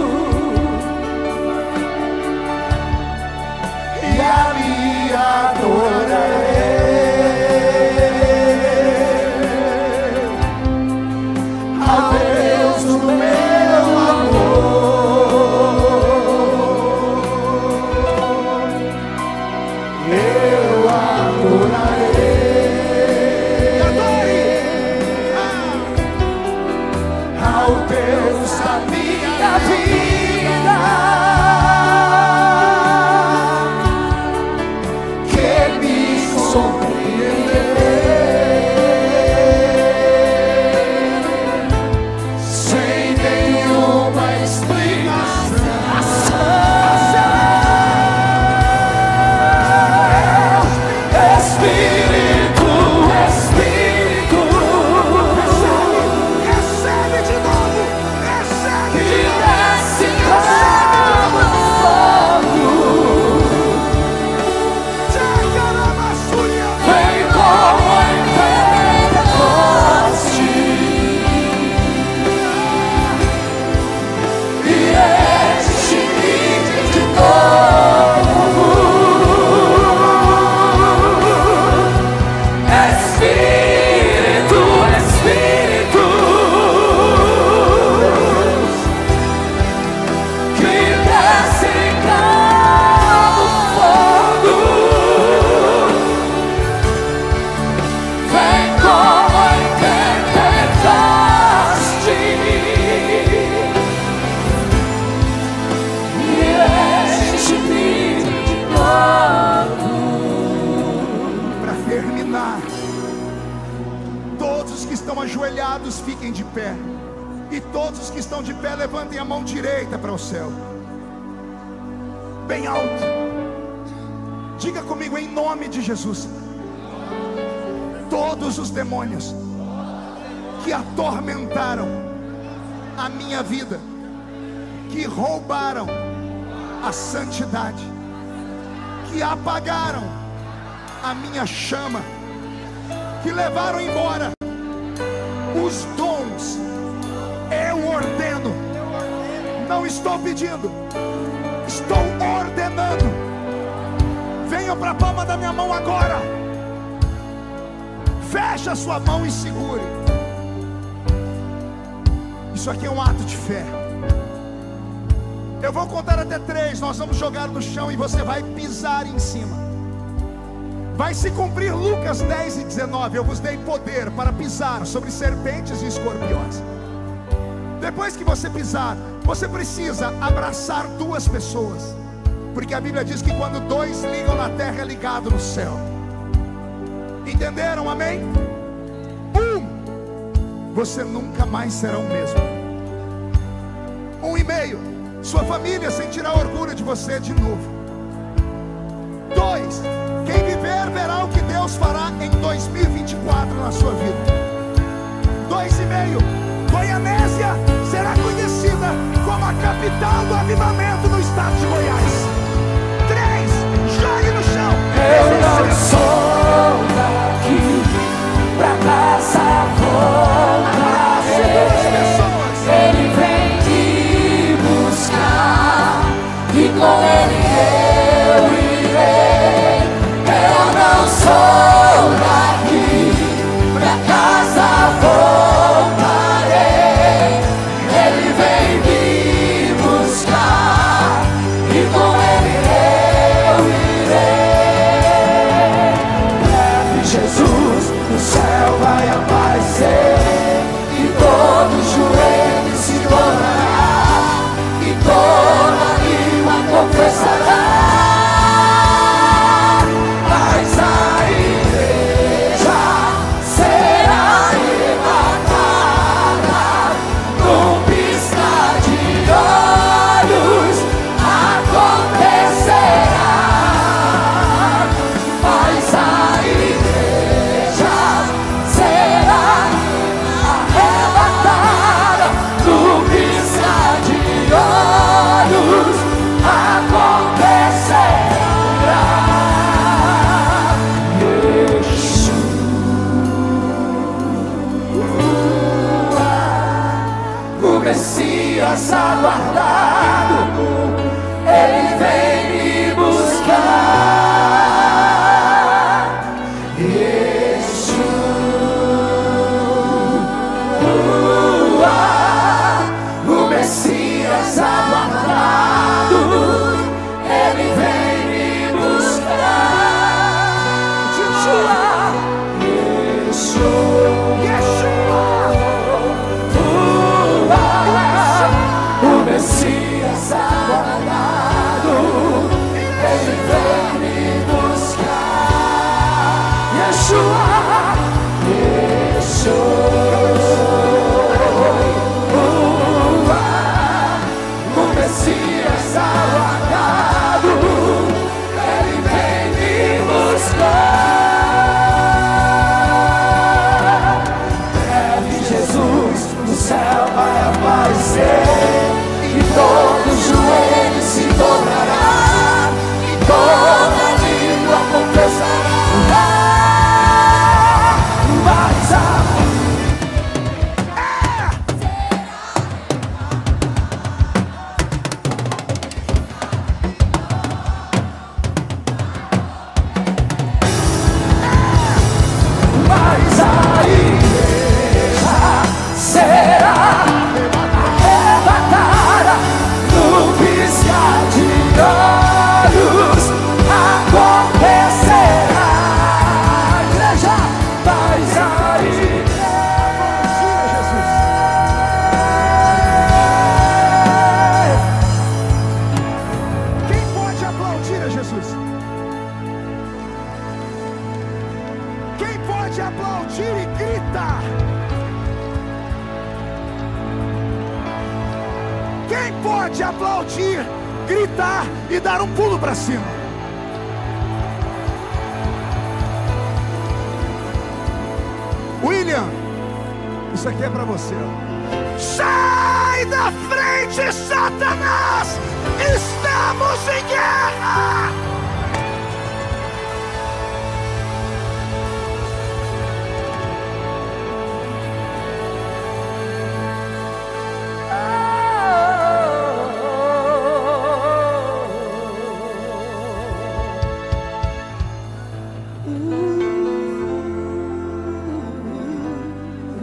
e ali adorarei a Deus no meu amor. Eu adorarei ao Deus da minha vida, que me surpreendeu sem nenhuma explicação. Espírito, Espírito, Recebe de novo. Recebe que de novo. desce como fogo, vem como em Pentecoste e enche-me de novo. Espírito, Espírito, que desce como fogo, vem como em Pentecoste e enche-me de novo. Para terminar, todos os que estão ajoelhados fiquem de pé, e todos os que estão de pé levantem a mão direita para o céu, bem alto. Diga comigo em nome de Jesus: todos os demônios que atormentaram a minha vida, que roubaram a santidade, que apagaram a minha chama, que levaram embora os dons, eu ordeno. Não estou pedindo, estou ordenando. Venham para a palma da minha mão agora. Feche a sua mão e segure. Isso aqui é um ato de fé. Eu vou contar até 3, nós vamos jogar no chão e você vai pisar em cima. Vai se cumprir Lucas 10:19. Eu vos dei poder para pisar sobre serpentes e escorpiões. Depois que você pisar, você precisa abraçar 2 pessoas, porque a Bíblia diz que quando 2 ligam na terra, é ligado no céu. Entenderam? Amém? 1, você nunca mais será o mesmo. 1,5, sua família sentirá orgulho de você de novo. 2, quem viver verá o que Deus fará em 2024 na sua vida. 2,5, Goianésia será conhecida como a capital do avivamento no estado de Goiás. 3, jogue no chão. Eu não sou daqui, pra casa voltarei. Ele vem me buscar e com ele eu irei. Eu não sou daqui, pra casa voltarei. Ele vem me buscar e com ele eu irei. Breve Jesus no céu vai aparecer e todo joelho se dobrará e toda língua confessará. Mas a igreja será arrebatada num piscar de olhos, acontecerá. Mas a igreja será arrebatada num piscar de olhos, acontecerá. O Messias aguardado, ele vem me buscar. Yeshua, o Messias aguardado, ele vem me buscar. O Messias aguardado, ele vem me buscar. Yeshua, o Messias aguardado, ele vem me buscar. Breve Jesus no céu vai aparecer e todo joelho se dobrará e toda língua confessará. Mas a igreja será arrebatada no piscar de olhos, acontecerá. Igreja, mas a igreja. Quem pode aplaudir a Jesus? Quem pode aplaudir e gritar? Quem pode aplaudir, gritar e dar um pulo para cima? William, isso aqui é para você. Sai da frente, Satanás! Estamos em guerra!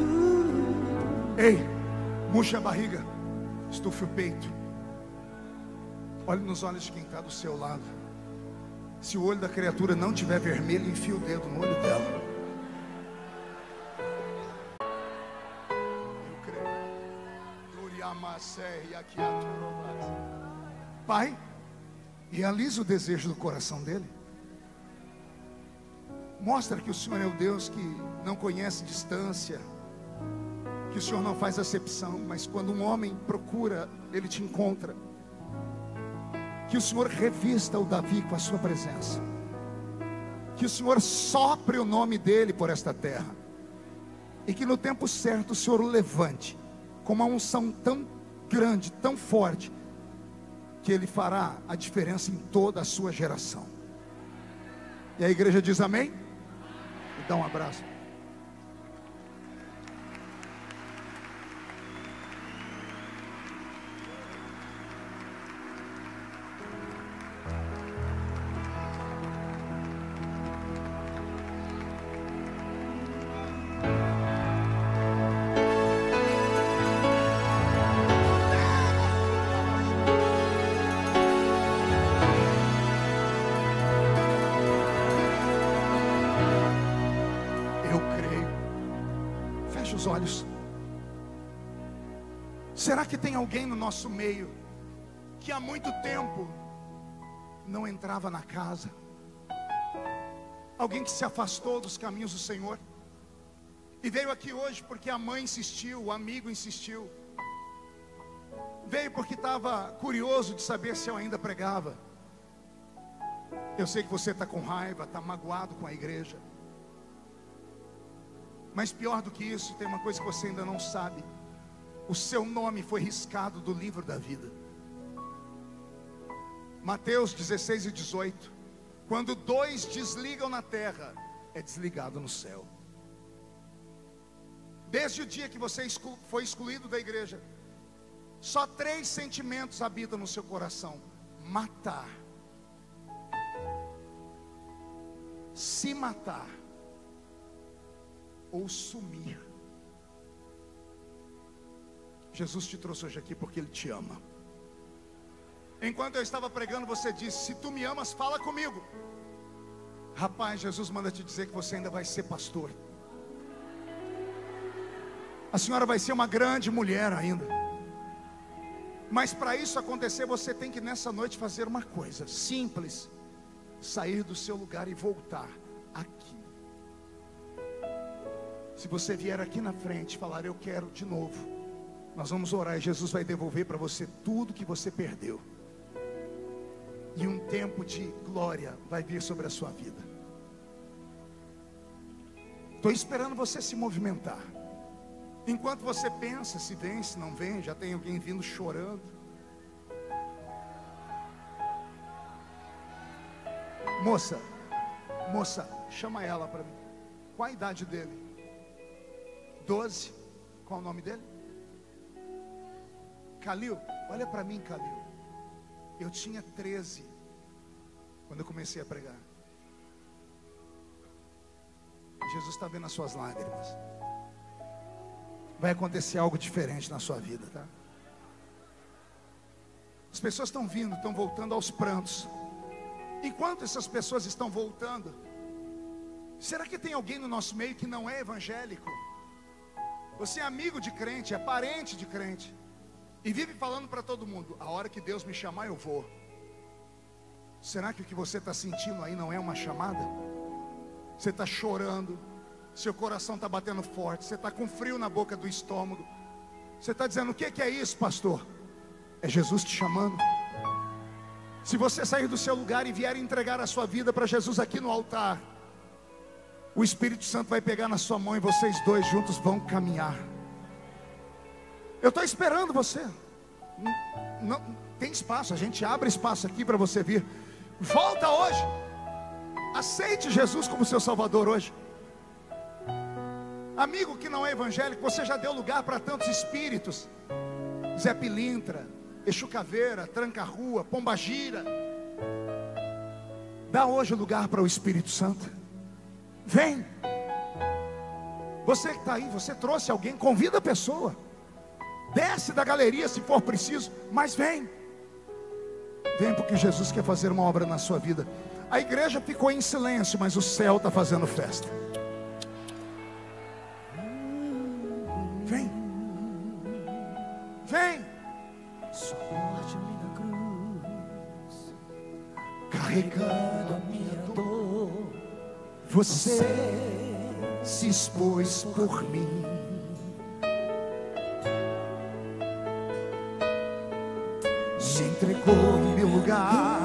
Ei, murcha a barriga, estufe o peito. Olhe nos olhos de quem está do seu lado. Se o olho da criatura não tiver vermelho, enfia o dedo no olho dela. Eu creio. Pai, realiza o desejo do coração dele. Mostra que o Senhor é o Deus que não conhece distância, que o Senhor não faz acepção, mas quando um homem procura, Ele te encontra. Que o Senhor revista o Davi com a sua presença, que o Senhor sopre o nome dele por esta terra, e que no tempo certo o Senhor o levante com uma unção tão grande, tão forte, que ele fará a diferença em toda a sua geração. E a igreja diz amém? E dá um abraço. Os olhos. Será que tem alguém no nosso meio que há muito tempo não entrava na casa? Alguém que se afastou dos caminhos do Senhor e veio aqui hoje porque a mãe insistiu, o amigo insistiu, veio porque estava curioso de saber se eu ainda pregava. Eu sei que você está com raiva, está magoado com a igreja. Mas pior do que isso, tem uma coisa que você ainda não sabe: o seu nome foi riscado do livro da vida. Mateus 16 e 18: quando dois desligam na terra, é desligado no céu. Desde o dia que você foi excluído da igreja, só 3 sentimentos habitam no seu coração: matar, se matar ou sumir. Jesus te trouxe hoje aqui porque Ele te ama. Enquanto eu estava pregando, você disse: se tu me amas, fala comigo. Rapaz, Jesus manda te dizer que você ainda vai ser pastor. A senhora vai ser uma grande mulher ainda. Mas para isso acontecer, você tem que nessa noite fazer uma coisa simples: sair do seu lugar e voltar aqui. Se você vier aqui na frente e falar: eu quero de novo, nós vamos orar e Jesus vai devolver para você tudo que você perdeu. E um tempo de glória vai vir sobre a sua vida. Estou esperando você se movimentar. Enquanto você pensa se vem, se não vem, já tem alguém vindo chorando. Moça, chama ela para mim. Qual a idade dele? 12. Qual o nome dele? Calil. Olha para mim, Calil. Eu tinha 13 quando eu comecei a pregar. Jesus está vendo as suas lágrimas. Vai acontecer algo diferente na sua vida, tá? As pessoas estão vindo, estão voltando aos prantos. Enquanto essas pessoas estão voltando, será que tem alguém no nosso meio que não é evangélico? Você é amigo de crente, é parente de crente, e vive falando para todo mundo: a hora que Deus me chamar eu vou. Será que o que você está sentindo aí não é uma chamada? Você está chorando, seu coração está batendo forte, você está com frio na boca do estômago. Você está dizendo: o que é isso, pastor? É Jesus te chamando. Se você sair do seu lugar e vier entregar a sua vida para Jesus aqui no altar, o Espírito Santo vai pegar na sua mão e vocês dois juntos vão caminhar. Eu estou esperando você. Não tem espaço, a gente abre espaço aqui para você vir. Volta hoje. Aceite Jesus como seu Salvador hoje. Amigo que não é evangélico, você já deu lugar para tantos espíritos: Zé Pilintra, Exu Caveira, Tranca-Rua, Pombagira. Dá hoje lugar para o Espírito Santo. Vem. Você que está aí, você trouxe alguém, convida a pessoa. Desce da galeria se for preciso, mas vem. Vem, porque Jesus quer fazer uma obra na sua vida. A igreja ficou em silêncio, mas o céu está fazendo festa. Vem. Vem. Sua morte ali na cruz, Carregando a minha dor, você se expôs por mim. Se entregou em meu lugar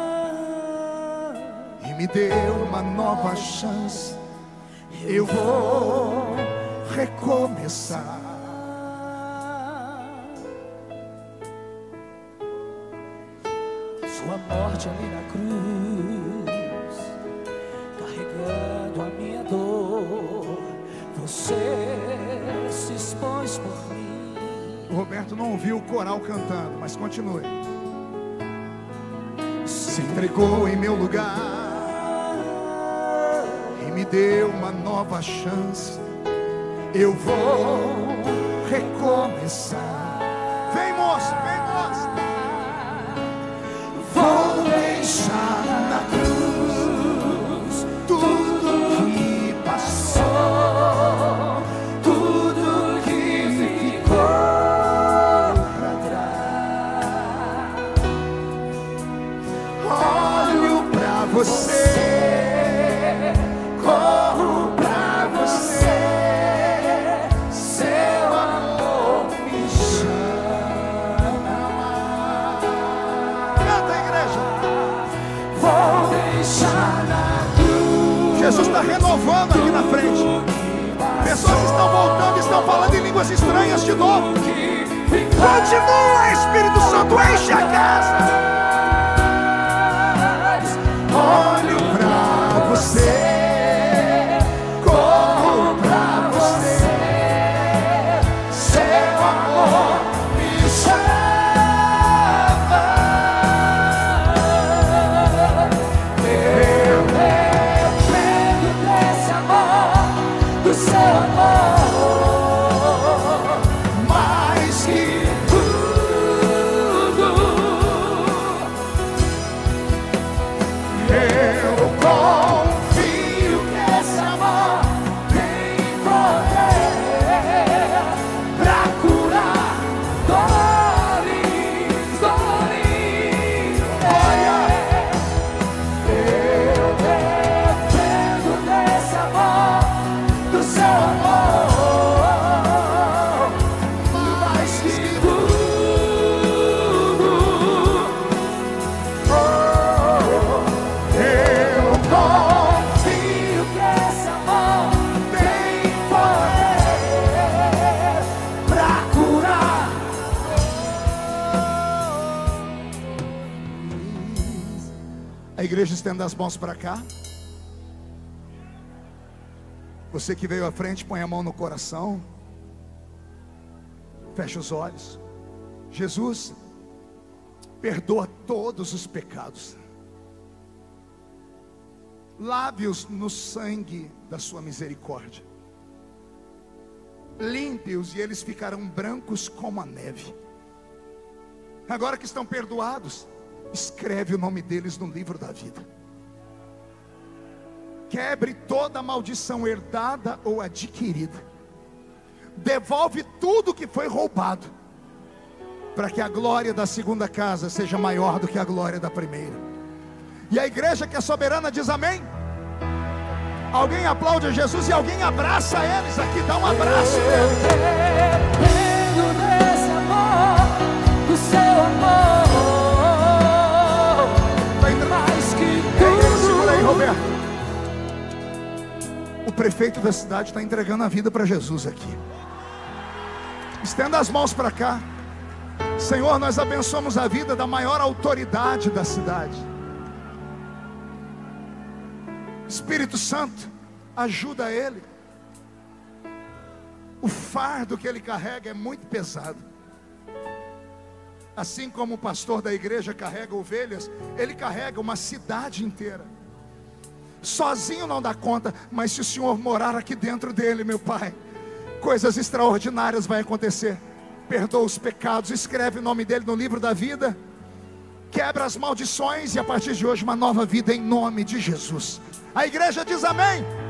e me deu uma nova chance. Eu vou recomeçar. sua morte ali na cruz, carregando a minha dor, você se expôs por mim. O Roberto não ouviu o coral cantando, mas continue. Se entregou em meu lugar e me deu uma nova chance. Eu vou recomeçar. Vem, moço, vem, moço. Vou deixar na cruz tudo que passou, tudo que ficou pra trás. Olho pra você, corro pra você. Seu amor me chama. Canta, igreja. Vou deixar na cruz. Jesus está renovando aqui na frente. Pessoas estão voltando, estão falando em línguas estranhas de novo. Continua, Espírito Santo, enche a casa. Olho pra você, corro pra você. Seu amor me chama. Eu dependo desse amor, do seu amor, Mais que tudo. eu Confio que esse amor tem poder pra curar dores, dores. olha, Eu dependo desse amor, do seu amor, mais que tudo. eu Confio que esse amor tem poder pra curar. A igreja estenda as mãos para cá. Você que veio à frente, põe a mão no coração. Fecha os olhos. Jesus, perdoa todos os pecados. Lave-os no sangue da sua misericórdia. Limpe-os e eles ficarão brancos como a neve. Agora que estão perdoados, escreve o nome deles no livro da vida. Quebre toda a maldição herdada ou adquirida. Devolve tudo que foi roubado, para que a glória da segunda casa seja maior do que a glória da primeira. E a igreja que é soberana diz amém. Alguém aplaude a Jesus e alguém abraça eles aqui, dá um abraço. Dependo desse amor, do seu amor, mais que Segura aí, tudo. Roberto. O prefeito da cidade está entregando a vida para Jesus aqui. Estenda as mãos para cá. Senhor, nós abençoamos a vida da maior autoridade da cidade. Espírito Santo, ajuda ele. O fardo que ele carrega é muito pesado. Assim como o pastor da igreja carrega ovelhas, ele carrega uma cidade inteira. Sozinho não dá conta, mas se o Senhor morar aqui dentro dele, meu Pai, coisas extraordinárias vão acontecer. Perdoa os pecados, escreve o nome dele no livro da vida. quebra as maldições e a partir de hoje uma nova vida em nome de Jesus. A igreja diz amém.